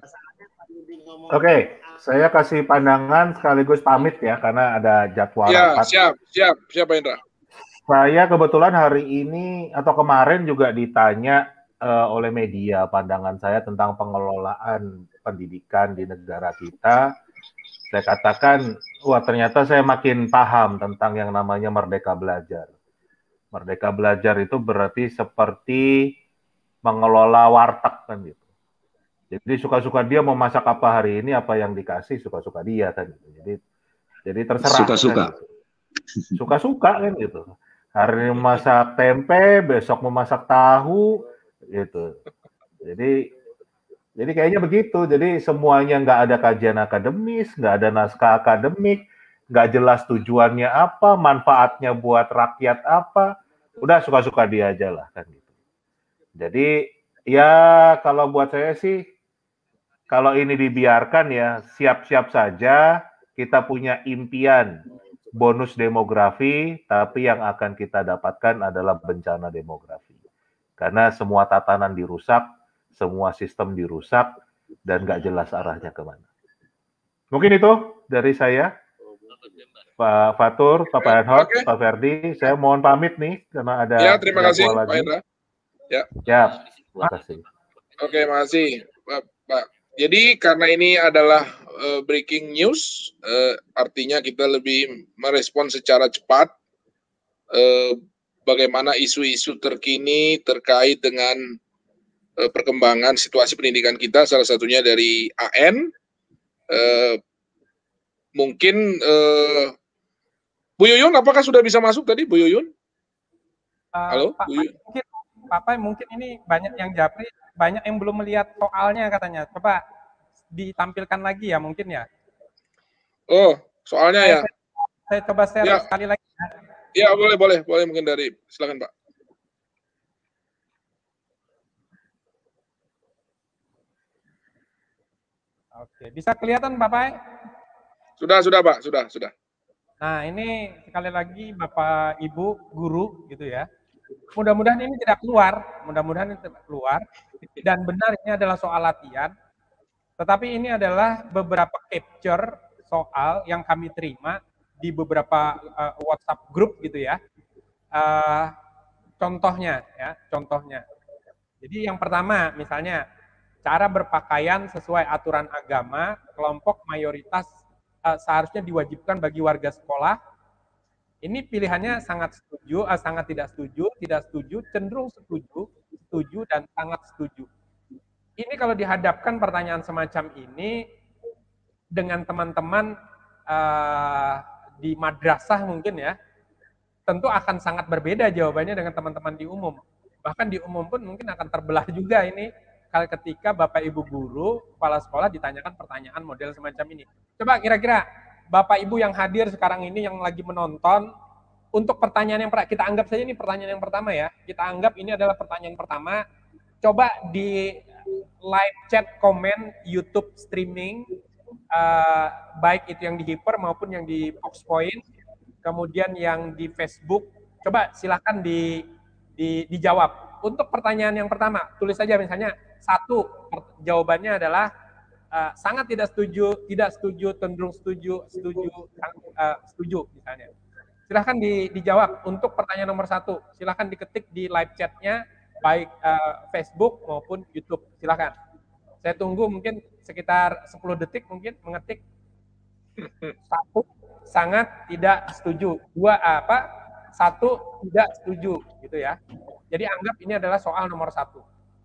Oke, saya kasih pandangan sekaligus pamit ya karena ada jadwal ya, rapat. Siap, siap, siap Pak Indra. Saya kebetulan hari ini atau kemarin juga ditanya uh, oleh media pandangan saya tentang pengelolaan pendidikan di negara kita. Saya katakan, wah ternyata saya makin paham tentang yang namanya merdeka belajar. Merdeka belajar itu berarti seperti mengelola warteg kan gitu. Jadi suka-suka dia mau masak apa hari ini, apa yang dikasih suka-suka dia kan gitu. Jadi jadi terserah. Suka-suka. Kan, gitu. Suka-suka kan gitu. Hari ini masak tempe, besok mau masak tahu, gitu. Jadi jadi kayaknya begitu. Jadi semuanya nggak ada kajian akademis, nggak ada naskah akademik, nggak jelas tujuannya apa, manfaatnya buat rakyat apa. Udah suka-suka dia aja lah kan gitu. Jadi ya kalau buat saya sih, kalau ini dibiarkan ya siap-siap saja kita punya impian bonus demografi, tapi yang akan kita dapatkan adalah bencana demografi. Karena semua tatanan dirusak, semua sistem dirusak, dan nggak jelas arahnya kemana. Mungkin itu dari saya, Pak Fatur, Pak Payanhot, okay. Pak Ferdi. Saya mohon pamit nih, karena ada ya, terima kasih, lagi. Pak Indra. Ya, ya terima kasih. Oke, makasih, Pak. Pak. Jadi karena ini adalah uh, breaking news, uh, artinya kita lebih merespon secara cepat uh, bagaimana isu-isu terkini terkait dengan uh, perkembangan situasi pendidikan kita, salah satunya dari A N. Uh, mungkin uh, Bu Yuyun, apakah sudah bisa masuk tadi, Bu Yuyun? Uh, Halo, Pak, Bu Yuyun. Mungkin, Pak Pai, mungkin ini banyak yang japri, banyak yang belum melihat soalnya katanya. Coba ditampilkan lagi ya mungkin ya. Oh, soalnya saya, ya. Saya, saya coba share ya. sekali lagi. Ya. Ya, boleh, boleh, boleh mungkin dari, silakan Pak. Oke, bisa kelihatan Pak Pai? Sudah, sudah Pak, sudah, sudah. Nah, ini sekali lagi Bapak Ibu guru gitu ya. Mudah-mudahan ini tidak keluar, mudah-mudahan ini tidak keluar. Dan benar ini adalah soal latihan. Tetapi ini adalah beberapa capture soal yang kami terima di beberapa uh, WhatsApp group gitu ya. Uh, contohnya ya, contohnya. Jadi yang pertama misalnya cara berpakaian sesuai aturan agama, kelompok mayoritas uh, seharusnya diwajibkan bagi warga sekolah. Ini pilihannya sangat setuju, uh, sangat tidak setuju, tidak setuju, cenderung setuju, setuju, dan sangat setuju. Ini kalau dihadapkan pertanyaan semacam ini dengan teman-teman uh, di madrasah mungkin ya, tentu akan sangat berbeda jawabannya dengan teman-teman di umum. Bahkan di umum pun mungkin akan terbelah juga ini kalau ketika Bapak Ibu guru, kepala sekolah ditanyakan pertanyaan model semacam ini. Coba kira-kira Bapak Ibu yang hadir sekarang ini yang lagi menonton, untuk pertanyaan yang kita anggap saja ini pertanyaan yang pertama ya. Kita anggap ini adalah pertanyaan pertama. Coba di live chat komen YouTube streaming, uh, baik itu yang di Hyper maupun yang di Foxpoint, kemudian yang di Facebook, coba silakan di, di, dijawab. Untuk pertanyaan yang pertama, tulis saja misalnya satu, jawabannya adalah uh, sangat tidak setuju, tidak setuju, cenderung setuju, setuju, uh, setuju misalnya. Silahkan di, dijawab. Untuk pertanyaan nomor satu, silahkan diketik di live chatnya baik uh, Facebook maupun YouTube. Silakan. Saya tunggu mungkin sekitar sepuluh detik mungkin mengetik. Satu, sangat tidak setuju. Dua, apa? Satu, tidak setuju, gitu ya. Jadi anggap ini adalah soal nomor satu.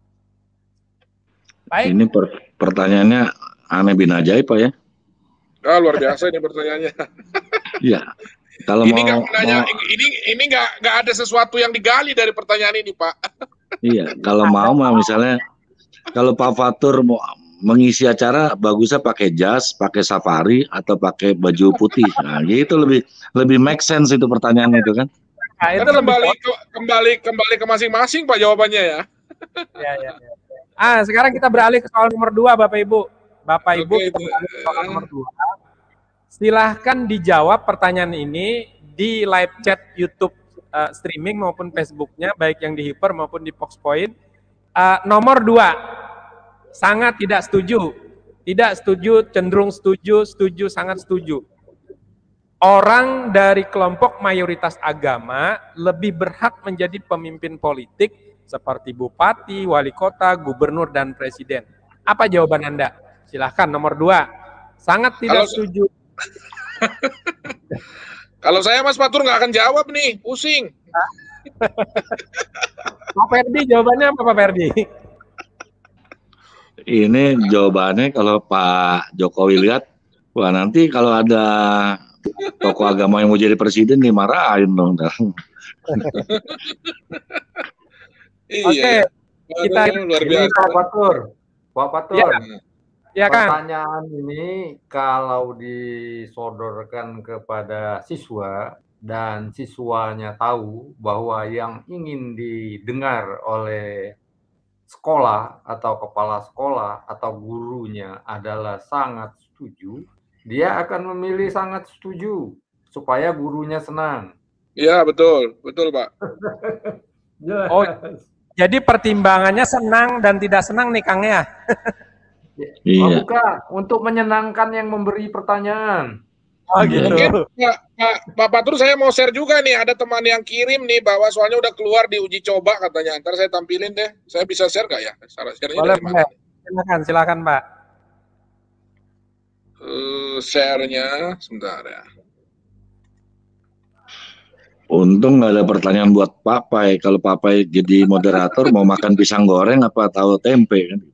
Baik. Ini per pertanyaannya aneh bin ajaib, Pak ya. Ah, luar biasa ini pertanyaannya. Iya. Kalau ini mau, nggak menanya, mau ini ini nggak nggak ada sesuatu yang digali dari pertanyaan ini, Pak. Iya, kalau mau mah misalnya kalau Pak Fatur mau mengisi acara bagusnya pakai jas, pakai safari atau pakai baju putih. Nah, gitu lebih lebih make sense itu pertanyaan itu kan. Nah, itu Kan kembali ke, kembali kembali ke masing-masing Pak jawabannya ya. Ya, ya, ya. Ah, sekarang kita beralih ke soal nomor dua, Bapak Ibu. Bapak Ibu, Oke, kita beralih ke soal nomor dua. Silahkan dijawab pertanyaan ini di live chat YouTube uh, streaming maupun Facebooknya, baik yang di Hyper maupun di Foxpoint. Uh, nomor dua, sangat tidak setuju, tidak setuju, cenderung setuju, setuju, sangat setuju. Orang dari kelompok mayoritas agama lebih berhak menjadi pemimpin politik seperti bupati, wali kota, gubernur, dan presiden. Apa jawaban Anda? Silahkan nomor dua. Sangat tidak Kalau, setuju. Kalau saya Mas Fatur nggak akan jawab nih, pusing. Pak Ferdi, jawabannya apa Pak Ferdi? Ini jawabannya kalau Pak Jokowi lihat, wah nanti kalau ada tokoh agama yang mau jadi presiden dimarahin dong. Iya. Oke, kita luar Ini biasa. Pak Fatur, Pak Fatur. Ya. Ya kan? Pertanyaan ini kalau disodorkan kepada siswa dan siswanya tahu bahwa yang ingin didengar oleh sekolah atau kepala sekolah atau gurunya adalah sangat setuju, dia akan memilih sangat setuju supaya gurunya senang. Iya, betul. Betul, Pak. Oh, jadi pertimbangannya senang dan tidak senang nih Kang ya? Oh, Iya. bukan, untuk menyenangkan yang memberi pertanyaan. Oh gitu. Mungkin Pak, Pak, Pak Fatur saya mau share juga nih, ada teman yang kirim nih bahwa soalnya udah keluar di uji coba katanya. Ntar saya tampilin deh. Saya bisa share nggak ya? Share-nya Boleh, dari mana? boleh. Silakan, silakan Pak. Uh, share-nya sebentar ya. Untung nggak ada pertanyaan buat Pak Pai. Kalau Pak Pai jadi moderator mau makan pisang goreng apa tahu tempe kan?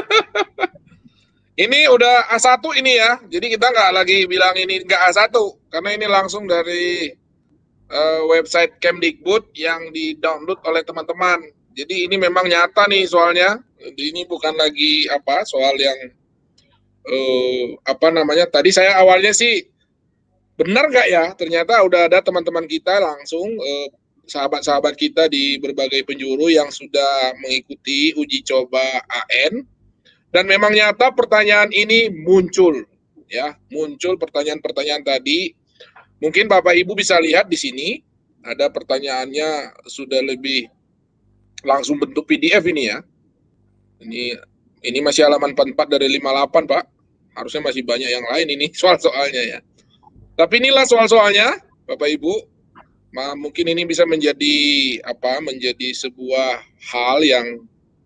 Ini udah A satu ini ya, jadi kita nggak lagi bilang ini nggak A satu, karena ini langsung dari uh, website Kemdikbud yang di-download oleh teman-teman. Jadi ini memang nyata nih soalnya, ini bukan lagi apa soal yang uh, apa namanya, tadi saya awalnya sih, benar nggak ya, ternyata udah ada teman-teman kita langsung, uh, sahabat-sahabat kita di berbagai penjuru yang sudah mengikuti uji coba A N, dan memang nyata pertanyaan ini muncul, ya, muncul pertanyaan-pertanyaan tadi. Mungkin Bapak Ibu bisa lihat di sini, ada pertanyaannya sudah lebih langsung bentuk P D F ini ya. Ini ini masih halaman empat puluh empat dari lima puluh delapan, Pak. Harusnya masih banyak yang lain ini soal-soalnya ya. Tapi inilah soal-soalnya, Bapak Ibu. Mungkin ini bisa menjadi apa? Menjadi sebuah hal yang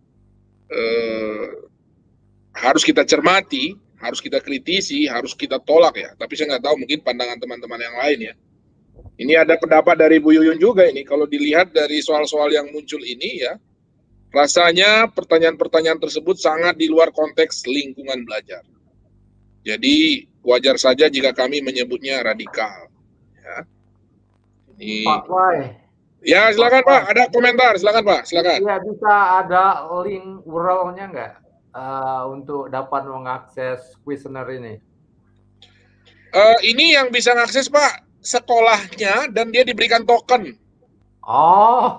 eh, harus kita cermati, harus kita kritisi, harus kita tolak ya. Tapi saya nggak tahu mungkin pandangan teman-teman yang lain ya. Ini ada pendapat dari Bu Yuyun juga ini. Kalau dilihat dari soal-soal yang muncul ini ya, rasanya pertanyaan-pertanyaan tersebut sangat di luar konteks lingkungan belajar. Jadi wajar saja jika kami menyebutnya radikal. Ya. Ini... Pak Wai. Ya silakan Pak, ada komentar, silakan Pak, silakan. Ya bisa ada link U R L-nya nggak? Uh, untuk dapat mengakses kuesioner ini? Uh, ini yang bisa mengakses Pak, sekolahnya dan dia diberikan token. Oh.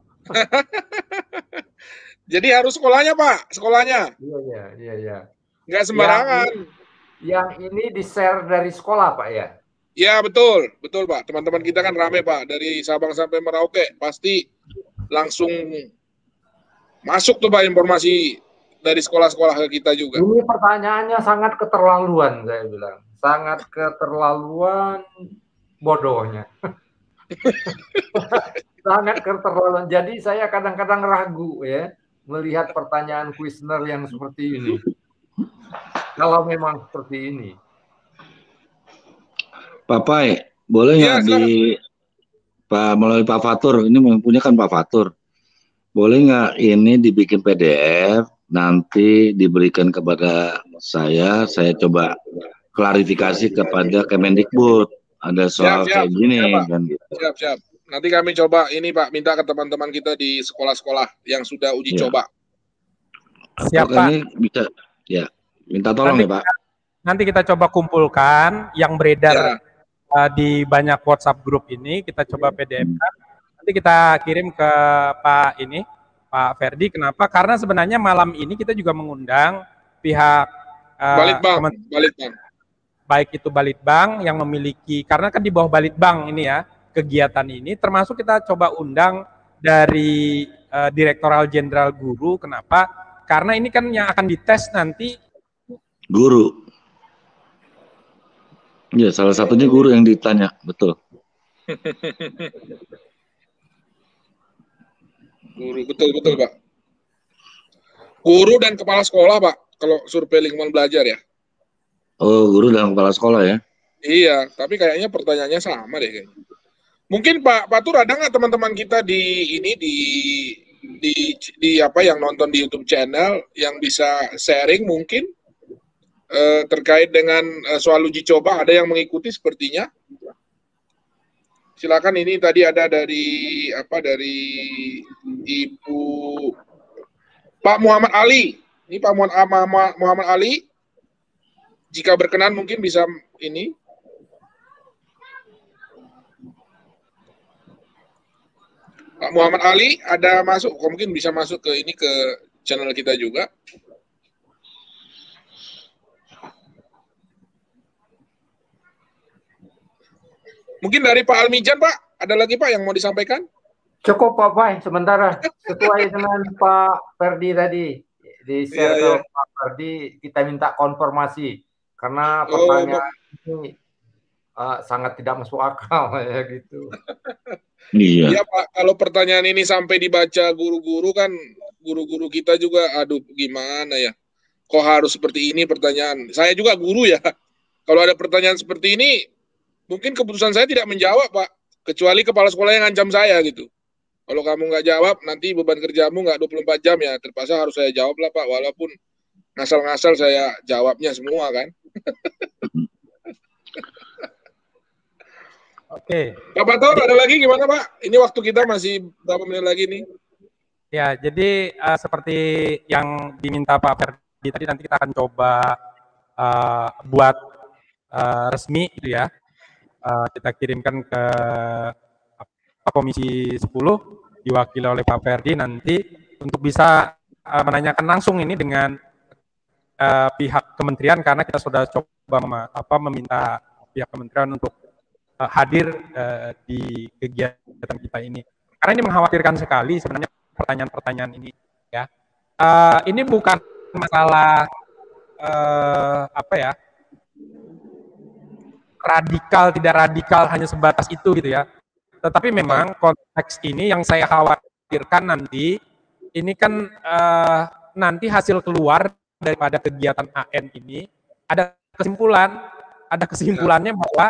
Jadi harus sekolahnya Pak, sekolahnya. Iya, iya, iya, iya. Nggak sembarangan. Yang, yang ini di-share dari sekolah Pak ya? Ya betul, betul Pak. Teman-teman kita kan rame Pak, dari Sabang sampai Merauke. Pasti langsung masuk tuh Pak informasi dari sekolah-sekolah ke kita juga. Ini pertanyaannya sangat keterlaluan, saya bilang. Sangat keterlaluan bodohnya. sangat keterlaluan. Jadi saya kadang-kadang ragu ya melihat pertanyaan kuesioner yang seperti ini. Kalau memang seperti ini. Pak Pai, boleh nggak Iya, di Pak melalui Pak Fatur, ini mempunyai kan Pak Fatur, boleh nggak ini dibikin P D F, nanti diberikan kepada saya, saya coba klarifikasi kepada Kemendikbud, ada soal Siap, siap. kayak gini Siap, Pak. kan gitu. Siap, siap. Nanti kami coba ini Pak, minta ke teman-teman kita di sekolah-sekolah yang sudah uji Ya. coba. Siap, Atau Pak. ini bisa, ya, minta tolong Nanti ya Pak. Nanti kita coba kumpulkan yang beredar Ya. uh, di banyak WhatsApp grup ini, kita coba P D F-kan. Nanti kita kirim ke Pak ini, Pak Ferdi. Kenapa? Karena sebenarnya malam ini kita juga mengundang pihak uh, Balitbang, kemen- Balitbang. baik itu Balitbang yang memiliki, karena kan di bawah Balitbang ini ya kegiatan ini, termasuk kita coba undang dari uh, Direktoral Jenderal Guru. Kenapa? Karena ini kan yang akan dites nanti Guru. Ya, salah satunya guru yang ditanya, betul. Guru, betul, betul Pak. Guru dan kepala sekolah Pak, kalau survei lingkungan belajar ya. Oh, guru dan kepala sekolah ya. Iya, tapi kayaknya pertanyaannya sama deh kayaknya. Mungkin Pak Fatur ada nggak teman-teman kita di ini di di di apa yang nonton di YouTube channel yang bisa sharing mungkin eh, terkait dengan eh, soal uji coba, ada yang mengikuti sepertinya. Silakan, ini tadi ada dari apa dari Ibu Pak Muhammad Ali. Ini Pak Muhammad Muhammad Ali. Jika berkenan mungkin bisa ini. Pak Muhammad Ali ada masuk, mungkin bisa masuk ke ini ke channel kita juga. Mungkin dari Pak Almijan, Pak, ada lagi Pak yang mau disampaikan? Cukup Pak Pai, sementara sesuai dengan Pak Ferdi tadi di share Iya, ke iya. Pak Ferdi, kita minta konfirmasi karena Oh, pertanyaan ini uh, sangat tidak masuk akal ya gitu. Iya. Ya Pak, kalau pertanyaan ini sampai dibaca guru-guru kan, guru-guru kita juga, aduh gimana ya, kok harus seperti ini pertanyaan. Saya juga guru ya, kalau ada pertanyaan seperti ini, mungkin keputusan saya tidak menjawab Pak, kecuali kepala sekolah yang ngancam saya gitu. Kalau kamu nggak jawab, nanti beban kerjamu nggak dua puluh empat jam ya, terpaksa harus saya jawab lah Pak, walaupun ngasal-ngasal saya jawabnya semua kan. Oke. Pak Fatur, ada lagi gimana Pak? Ini waktu kita masih berapa menit lagi nih? Ya, jadi uh, seperti yang diminta Pak Ferdi tadi, nanti kita akan coba uh, buat uh, resmi gitu ya. Uh, kita kirimkan ke uh, Komisi sepuluh, diwakili oleh Pak Ferdi nanti untuk bisa uh, menanyakan langsung ini dengan uh, pihak kementerian, karena kita sudah coba mem apa, meminta pihak kementerian untuk uh, hadir uh, di kegiatan kita ini. Karena ini mengkhawatirkan sekali sebenarnya pertanyaan-pertanyaan ini ya. Uh, ini bukan masalah uh, apa ya, radikal tidak radikal hanya sebatas itu gitu ya. Tetapi memang konteks ini yang saya khawatirkan nanti, ini kan uh, nanti hasil keluar daripada kegiatan A N ini ada kesimpulan, ada kesimpulannya bahwa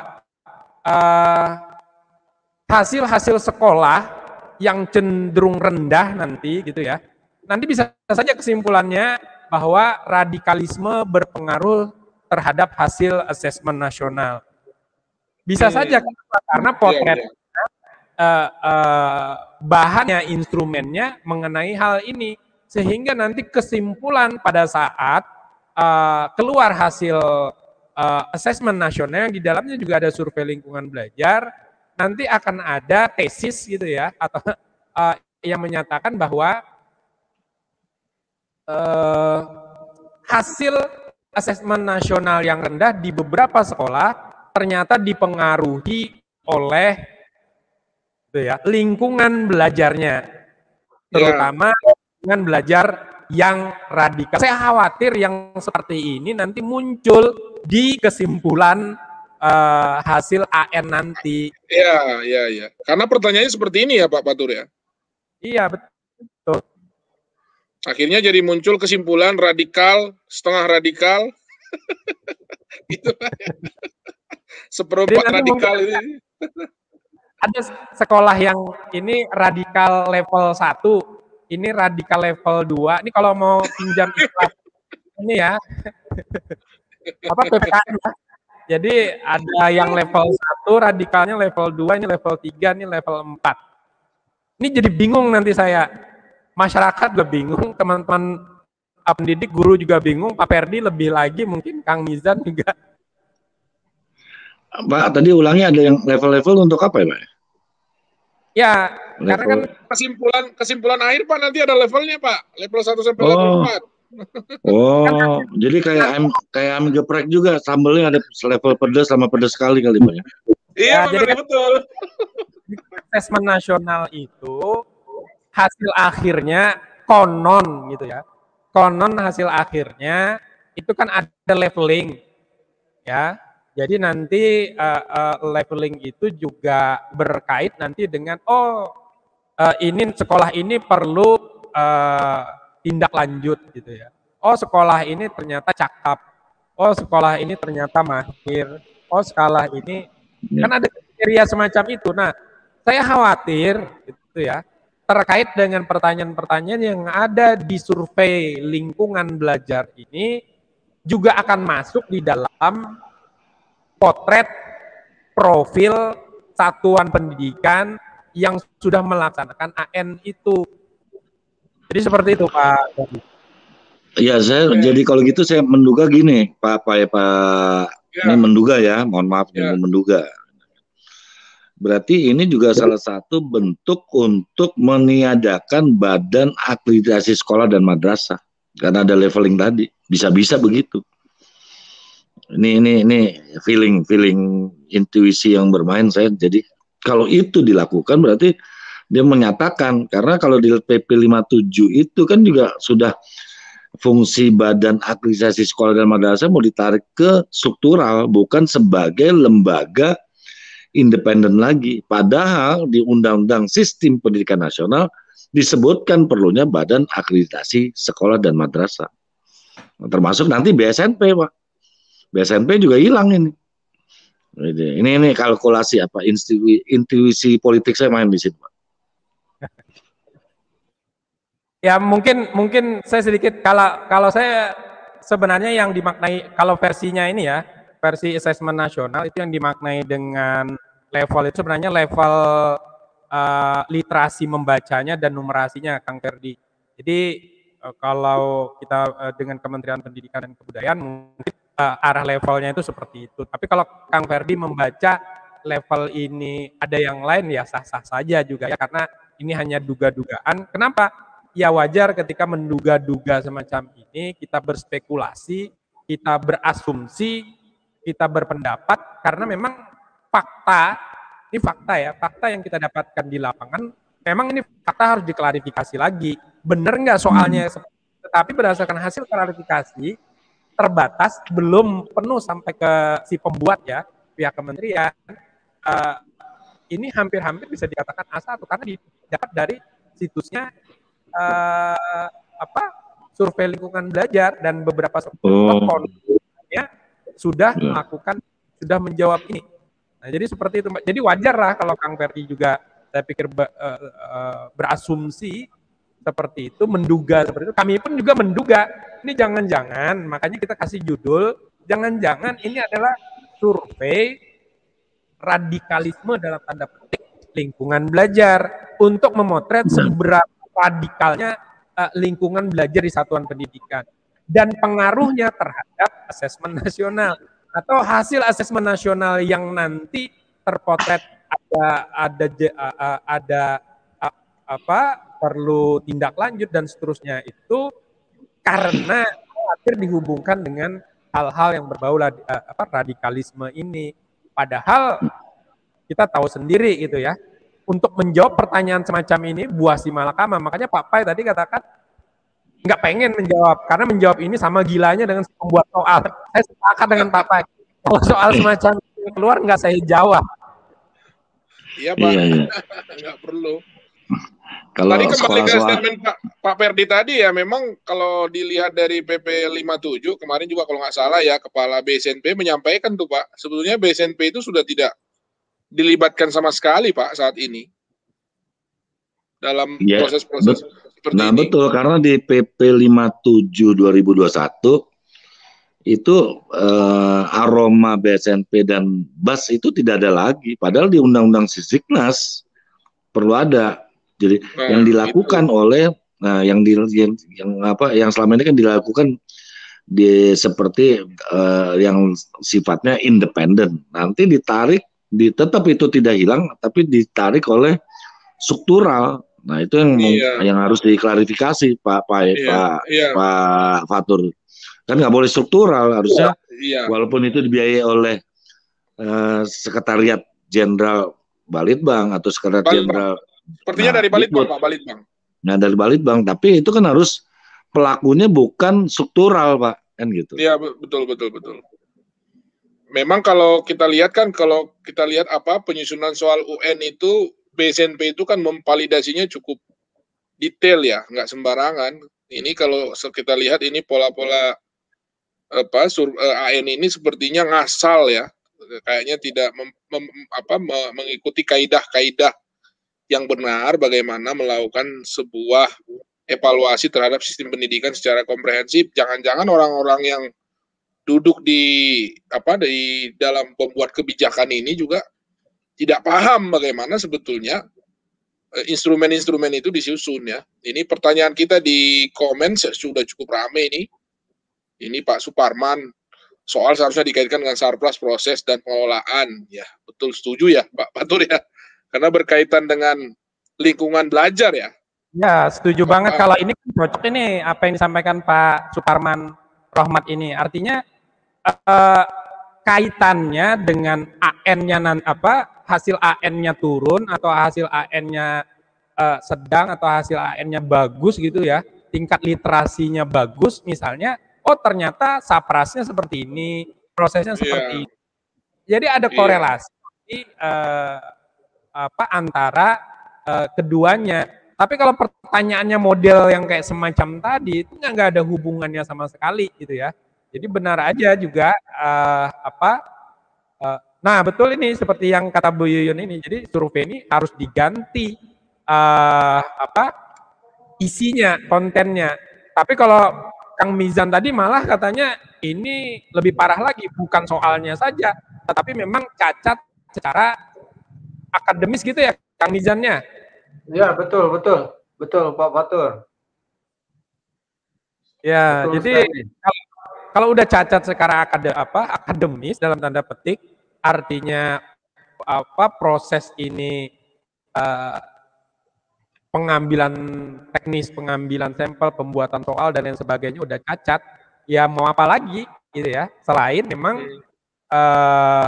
hasil-hasil uh, sekolah yang cenderung rendah nanti gitu ya, nanti bisa saja kesimpulannya bahwa radikalisme berpengaruh terhadap hasil asesmen nasional. Bisa hmm. saja karena potret ya, ya. Uh, uh, bahannya, instrumennya mengenai hal ini, sehingga nanti kesimpulan pada saat uh, keluar hasil uh, asesmen nasional yang di dalamnya juga ada survei lingkungan belajar, nanti akan ada tesis gitu ya, atau uh, yang menyatakan bahwa uh, hasil asesmen nasional yang rendah di beberapa sekolah ternyata dipengaruhi oleh gitu ya, lingkungan belajarnya, terutama yeah. lingkungan belajar yang radikal. Saya khawatir yang seperti ini nanti muncul di kesimpulan uh, hasil A N nanti. Iya, iya, iya. Karena pertanyaannya seperti ini ya Pak Fatur ya. Iya, betul. Akhirnya jadi muncul kesimpulan radikal, setengah radikal. Gitu. Seperempat radikal ini. Ada sekolah yang ini radikal level satu, ini radikal level dua. Ini kalau mau pinjam iklan ini ya. Apa P P K M ya. Jadi ada yang level satu, radikalnya level dua, ini level tiga, ini level empat. Ini jadi bingung nanti saya. Masyarakat juga bingung, teman-teman pendidik, guru juga bingung, Pak Ferdi lebih lagi, mungkin Kang Mizan juga. Pak, tadi ulangi ada yang level-level untuk apa ya, Pak? Ya, level. Karena kan kesimpulan kesimpulan akhir Pak nanti ada levelnya Pak, level satu sampai level oh. empat. Oh, jadi kayak ayam kayak ayam geprek juga, sambelnya ada level pedas sama pedas sekali kali Pak ya? Iya, ya, jadi betul. Asesmen nasional itu hasil akhirnya konon gitu ya. Konon hasil akhirnya itu kan ada leveling ya. Jadi nanti uh, uh, leveling itu juga berkait nanti dengan oh uh, ini sekolah ini perlu uh, tindak lanjut gitu ya. Oh sekolah ini ternyata cakap. Oh sekolah ini ternyata mahir. Oh sekolah ini ya. Kan ada kriteria semacam itu. Nah, saya khawatir gitu ya. Terkait dengan pertanyaan-pertanyaan yang ada di survei lingkungan belajar ini juga akan masuk di dalam potret profil satuan pendidikan yang sudah melaksanakan A N itu. Jadi seperti itu Pak. Iya, saya ya. Jadi kalau gitu saya menduga gini, Pak, Pak ya Pak, ya. Ini menduga ya, mohon maaf ya. menduga. Berarti ini juga salah satu bentuk untuk meniadakan badan akreditasi sekolah dan madrasah karena ada leveling tadi, bisa-bisa begitu. Ini ini ini feeling feeling intuisi yang bermain saya. Jadi kalau itu dilakukan berarti dia menyatakan karena kalau di P P lima puluh tujuh itu kan juga sudah fungsi badan akreditasi sekolah dan madrasah mau ditarik ke struktural bukan sebagai lembaga independen lagi. Padahal di Undang-Undang Sistem Pendidikan Nasional disebutkan perlunya badan akreditasi sekolah dan madrasah. Termasuk nanti B S N P, Pak. B S N P juga hilang ini. Ini ini kalkulasi apa intuisi, intuisi politik saya main di situ, Pak. Ya mungkin mungkin saya sedikit kalau kalau saya sebenarnya yang dimaknai kalau versinya ini ya versi asesmen nasional itu yang dimaknai dengan level itu sebenarnya level uh, literasi membacanya dan numerasinya Kang Ferdi. Jadi uh, kalau kita uh, dengan Kementerian Pendidikan dan Kebudayaan mungkin uh, arah levelnya itu seperti itu. Tapi kalau Kang Ferdi membaca level ini ada yang lain ya sah-sah saja juga ya karena ini hanya duga-dugaan. Kenapa? Ya wajar ketika menduga-duga semacam ini kita berspekulasi, kita berasumsi, kita berpendapat karena memang fakta, ini fakta ya, fakta yang kita dapatkan di lapangan, memang ini fakta harus diklarifikasi lagi. Benar nggak soalnya? Tetapi berdasarkan hasil klarifikasi terbatas, belum penuh sampai ke si pembuat ya, pihak kementerian, uh, ini hampir-hampir bisa dikatakan A satu karena didapat dari situsnya uh, apa survei lingkungan belajar dan beberapa oh. ya sudah ya. melakukan sudah menjawab ini. Nah, jadi seperti itu. Jadi wajar lah kalau Kang Ferdi juga saya pikir be, uh, uh, berasumsi seperti itu, menduga seperti itu. Kami pun juga menduga. Ini jangan-jangan, makanya kita kasih judul, jangan-jangan ini adalah survei radikalisme dalam tanda petik lingkungan belajar untuk memotret seberapa radikalnya uh, lingkungan belajar di satuan pendidikan dan pengaruhnya terhadap asesmen nasional atau hasil asesmen nasional yang nanti terpotret ada ada uh, ada uh, apa perlu tindak lanjut dan seterusnya itu karena khawatir dihubungkan dengan hal-hal yang berbau uh, apa radikalisme ini. Padahal kita tahu sendiri gitu ya, untuk menjawab pertanyaan semacam ini buah si malakama. Makanya Pak Pai tadi katakan nggak pengen menjawab, karena menjawab ini sama gilanya dengan pembuat soal. Saya sepakat dengan Pak Pai. Kalau soal semacam itu keluar nggak saya jawab. Iya Pak, Iya, iya. nggak perlu. Kalau Tadi kembali ke sekolah-sekolah statement Pak, Pak Ferdi tadi ya, memang kalau dilihat dari P P lima puluh tujuh kemarin juga kalau nggak salah ya, Kepala B S N P menyampaikan tuh Pak, sebetulnya B S N P itu sudah tidak dilibatkan sama sekali Pak saat ini dalam ya, proses-proses bet- seperti nah ini. betul, karena di P P lima puluh tujuh dua ribu dua puluh satu itu eh, aroma B S N P dan B A S itu tidak ada lagi, padahal di Undang-Undang Sisdiknas perlu ada. Jadi Nah, yang dilakukan itu. oleh nah yang di yang, yang apa yang selama ini kan dilakukan di seperti eh, yang sifatnya independen, nanti ditarik di tetap itu tidak hilang tapi ditarik oleh struktural. Nah itu yang mau- Iya, yang harus diklarifikasi Pak Pak iya, Pak iya, Pak Fatur, kan nggak boleh struktural, harusnya iya. walaupun itu dibiayai oleh eh, Sekretariat Jenderal Balitbang atau Sekretariat Balitbang. Jenderal, Sepertinya nah dari Balitbang Dikbud. Pak, Balitbang. Nah dari Balitbang, tapi itu kan harus pelakunya bukan struktural Pak, kan gitu. Iya, be- betul, betul, betul. Memang kalau kita lihat kan, kalau kita lihat apa penyusunan soal U N itu, B S N P itu kan memvalidasinya cukup detail ya, nggak sembarangan. Ini kalau se- kita lihat ini pola-pola apa sur, eh, A N ini sepertinya ngasal ya, kayaknya tidak mem- mem- apa me- mengikuti kaidah-kaidah yang benar bagaimana melakukan sebuah evaluasi terhadap sistem pendidikan secara komprehensif. Jangan-jangan orang-orang yang duduk di apa di dalam pembuat kebijakan ini juga tidak paham bagaimana sebetulnya eh, instrumen-instrumen itu disusun ya. Ini pertanyaan kita di komen sudah cukup ramai ini. Ini Pak Suparman, soal seharusnya dikaitkan dengan sarpras proses dan pengelolaan. Ya, betul, setuju ya Pak Fatur ya. Karena berkaitan dengan lingkungan belajar ya. Ya, setuju Pak- banget Pak- kalau ini cocok ini apa yang disampaikan Pak Suparman Rohmat ini. Artinya eh, kaitannya dengan A N-nya nan- apa hasil A N-nya turun atau hasil A N-nya eh, sedang atau hasil A N-nya bagus gitu ya. Tingkat literasinya bagus misalnya, oh ternyata saprasnya seperti ini, prosesnya seperti Iya, ini. Jadi ada iya, korelasi eh, apa antara eh, keduanya. Tapi kalau pertanyaannya model yang kayak semacam tadi itu nggak nggak ada hubungannya sama sekali gitu ya. Jadi benar aja juga eh, apa? eh, nah betul ini seperti yang kata Bu Yuyun ini. Jadi survei ini harus diganti eh, apa? Isinya, kontennya. Tapi kalau Kang Mizan tadi malah katanya ini lebih parah lagi, bukan soalnya saja, tetapi memang cacat secara akademis gitu ya, Kang Mizannya. Ya, betul, betul. Betul, Pak Fatur. Ya, Betul jadi sekali. kalau, kalau udah cacat secara akade, apa, akademis dalam tanda petik, artinya apa proses ini eh, pengambilan teknis, pengambilan sampel, pembuatan soal dan lain sebagainya udah cacat, ya mau apa lagi gitu ya, selain memang eh,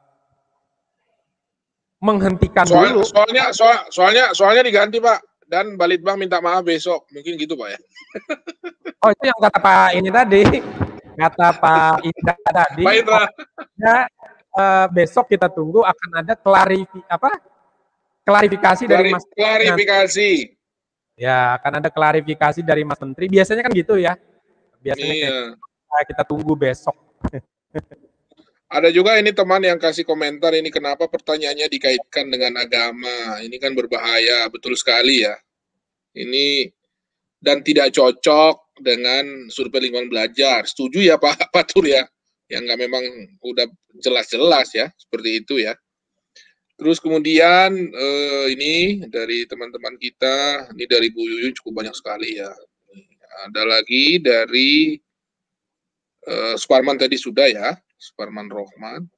menghentikan Soal, dulu. soalnya soal, soalnya soalnya diganti Pak, dan Balitbang minta maaf besok, mungkin gitu Pak ya. Oh itu yang kata Pak ini tadi, kata Pak Indra tadi. Pak Indra. Ya, eh, besok kita tunggu akan ada klarifi apa klarifikasi dari Klari- Mas. klarifikasi. Ya akan ada klarifikasi dari Mas Menteri. Biasanya kan gitu ya. Biasanya Iya. kayak kita tunggu besok. Ada juga ini teman yang kasih komentar ini kenapa pertanyaannya dikaitkan dengan agama. Ini kan berbahaya, betul sekali ya. Ini dan tidak cocok dengan survei lingkungan belajar. Setuju ya Pak Fatur ya? Yang nggak memang udah jelas-jelas ya, seperti itu ya. Terus kemudian eh, ini dari teman-teman kita, ini dari Bu Yuyun cukup banyak sekali ya. Ada lagi dari eh, Suparman tadi sudah ya. Suparman Rohman,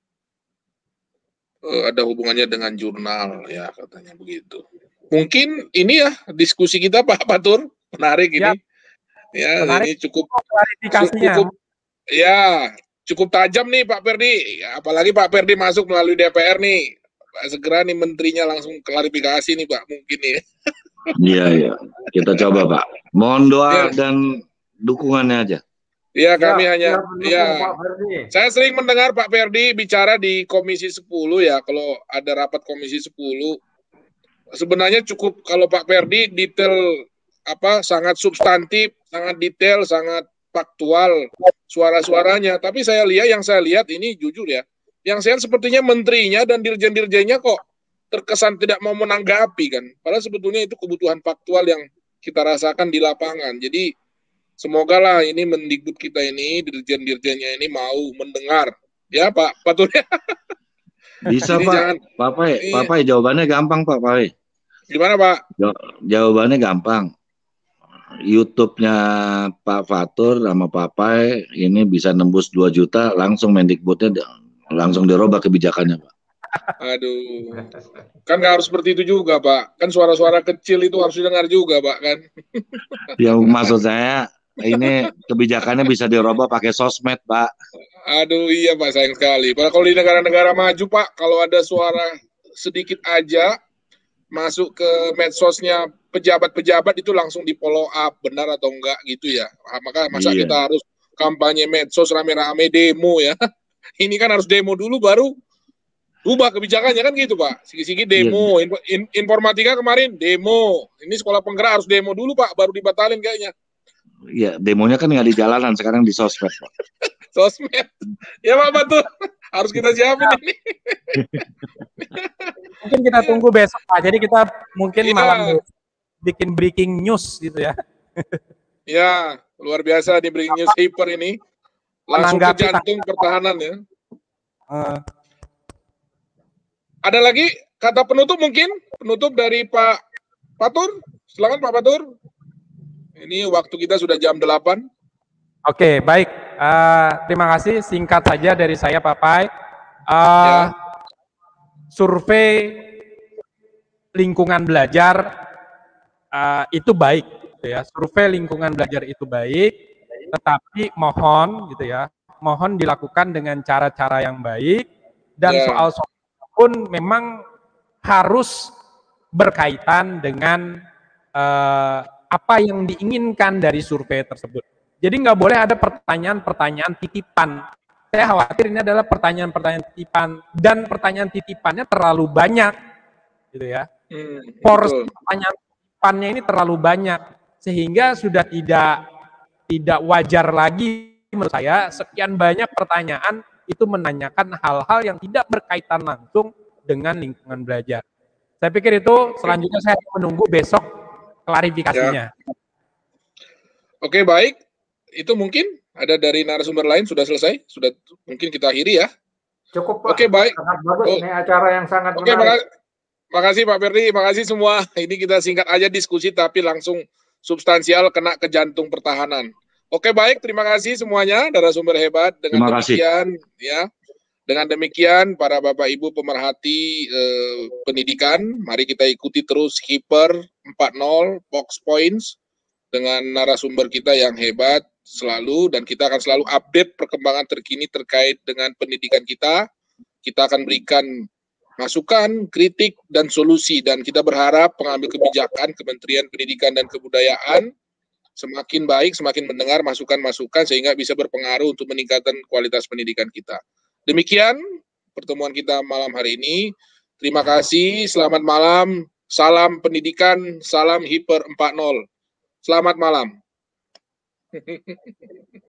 uh, ada hubungannya dengan jurnal ya katanya begitu. Mungkin ini ya diskusi kita Pak Fatur menarik ini. Ya, Menarik. ini cukup Klarifikasinya. cukup ya cukup tajam nih Pak Ferdi. Ya, apalagi Pak Ferdi masuk melalui D P R nih. Segera nih menterinya langsung klarifikasi nih Pak mungkin nih. Iya, iya. Kita coba Pak. Mohon doa Ya. dan dukungannya aja. Ya, Siap, kami hanya siap mendukung ya. Pak Ferdi. Saya sering mendengar Pak Ferdi bicara di Komisi sepuluh ya, kalau ada rapat Komisi sepuluh. Sebenarnya cukup kalau Pak Ferdi detail apa sangat substantif, sangat detail, sangat faktual suara-suaranya. Tapi saya lihat yang saya lihat ini jujur ya, yang saya lihat sepertinya menterinya dan dirjen-dirjennya kok terkesan tidak mau menanggapi kan. Padahal sebetulnya itu kebutuhan faktual yang kita rasakan di lapangan. Jadi semoga lah ini Mendikbud kita ini, dirjen-dirjennya ini mau mendengar. Ya Pak, patutnya. Bisa Jadi Pak, jangan, Pak Pai, iya. Pak Pai jawabannya gampang Pak Pai. Gimana Pak? Jawabannya gampang. YouTube-nya Pak Fatur sama Pak Pai ini bisa nembus dua juta, langsung Mendikbudnya langsung dirubah kebijakannya Pak. Aduh, kan nggak harus seperti itu juga Pak. Kan suara-suara kecil itu harus didengar juga Pak kan. Yang maksud saya ini kebijakannya bisa dirubah pakai sosmed Pak. Aduh iya Pak, sayang sekali. Padahal kalau di negara-negara maju Pak, kalau ada suara sedikit aja masuk ke medsosnya pejabat-pejabat itu langsung di follow up benar atau enggak gitu ya. Maka masa Iya. kita harus kampanye medsos rame-rame demo ya. Ini kan harus demo dulu baru ubah kebijakannya kan gitu Pak. Sigi-sigi demo, Iya. In, informatika kemarin demo. Ini sekolah penggerak harus demo dulu Pak, baru dibatalin kayaknya. Iya, demonya kan nggak di jalanan, sekarang di sosmed Pak. Sosmed. Ya Pak betul. Harus kita siapin ini. Mungkin kita tunggu besok Pak. Jadi kita mungkin Iya. malam bikin breaking news gitu ya. Ya, luar biasa di breaking news hyper ini. Langsung ke Menanggapi jantung pertahanan ya. Uh, Ada lagi kata penutup mungkin? Penutup dari Pak Fatur? Silakan Pak Fatur. Ini waktu kita sudah jam delapan. Oke, baik. Uh, terima kasih. Singkat saja dari saya Pak Pai. Uh, Ya. Survei lingkungan belajar uh, itu baik, gitu ya. Survei lingkungan belajar itu baik, tetapi mohon, gitu ya, mohon dilakukan dengan cara-cara yang baik dan Ya. soal-soal pun memang harus berkaitan dengan uh, apa yang diinginkan dari survei tersebut. Jadi nggak boleh ada pertanyaan-pertanyaan titipan. Saya khawatir ini adalah pertanyaan-pertanyaan titipan dan pertanyaan titipannya terlalu banyak, gitu ya. Hmm, Porsi betul. pertanyaan titipannya ini terlalu banyak sehingga sudah tidak tidak wajar lagi menurut saya sekian banyak pertanyaan itu menanyakan hal-hal yang tidak berkaitan langsung dengan lingkungan belajar. Saya pikir itu selanjutnya saya menunggu besok klarifikasinya. Ya. Oke, baik. Itu mungkin ada dari narasumber lain sudah selesai, sudah mungkin kita akhiri ya. Cukup Pak. Oke, baik. Sangat bagus Oh. ini acara yang sangat Oke, menarik. maka, makasih Pak Ferdi, makasih semua. Ini kita singkat aja diskusi tapi langsung substansial kena ke jantung pertahanan. Oke, baik, terima kasih semuanya narasumber hebat. Dengan Terima kasih. demikian ya. Dengan demikian para Bapak Ibu pemerhati eh, pendidikan, mari kita ikuti terus Hyper empat nol Box Points dengan narasumber kita yang hebat selalu, dan kita akan selalu update perkembangan terkini terkait dengan pendidikan kita. Kita akan berikan masukan, kritik, dan solusi, dan kita berharap pengambil kebijakan Kementerian Pendidikan dan Kebudayaan semakin baik, semakin mendengar masukan-masukan sehingga bisa berpengaruh untuk meningkatkan kualitas pendidikan kita. Demikian pertemuan kita malam hari ini. Terima kasih, selamat malam, salam pendidikan, salam Hyper empat nol. Selamat malam.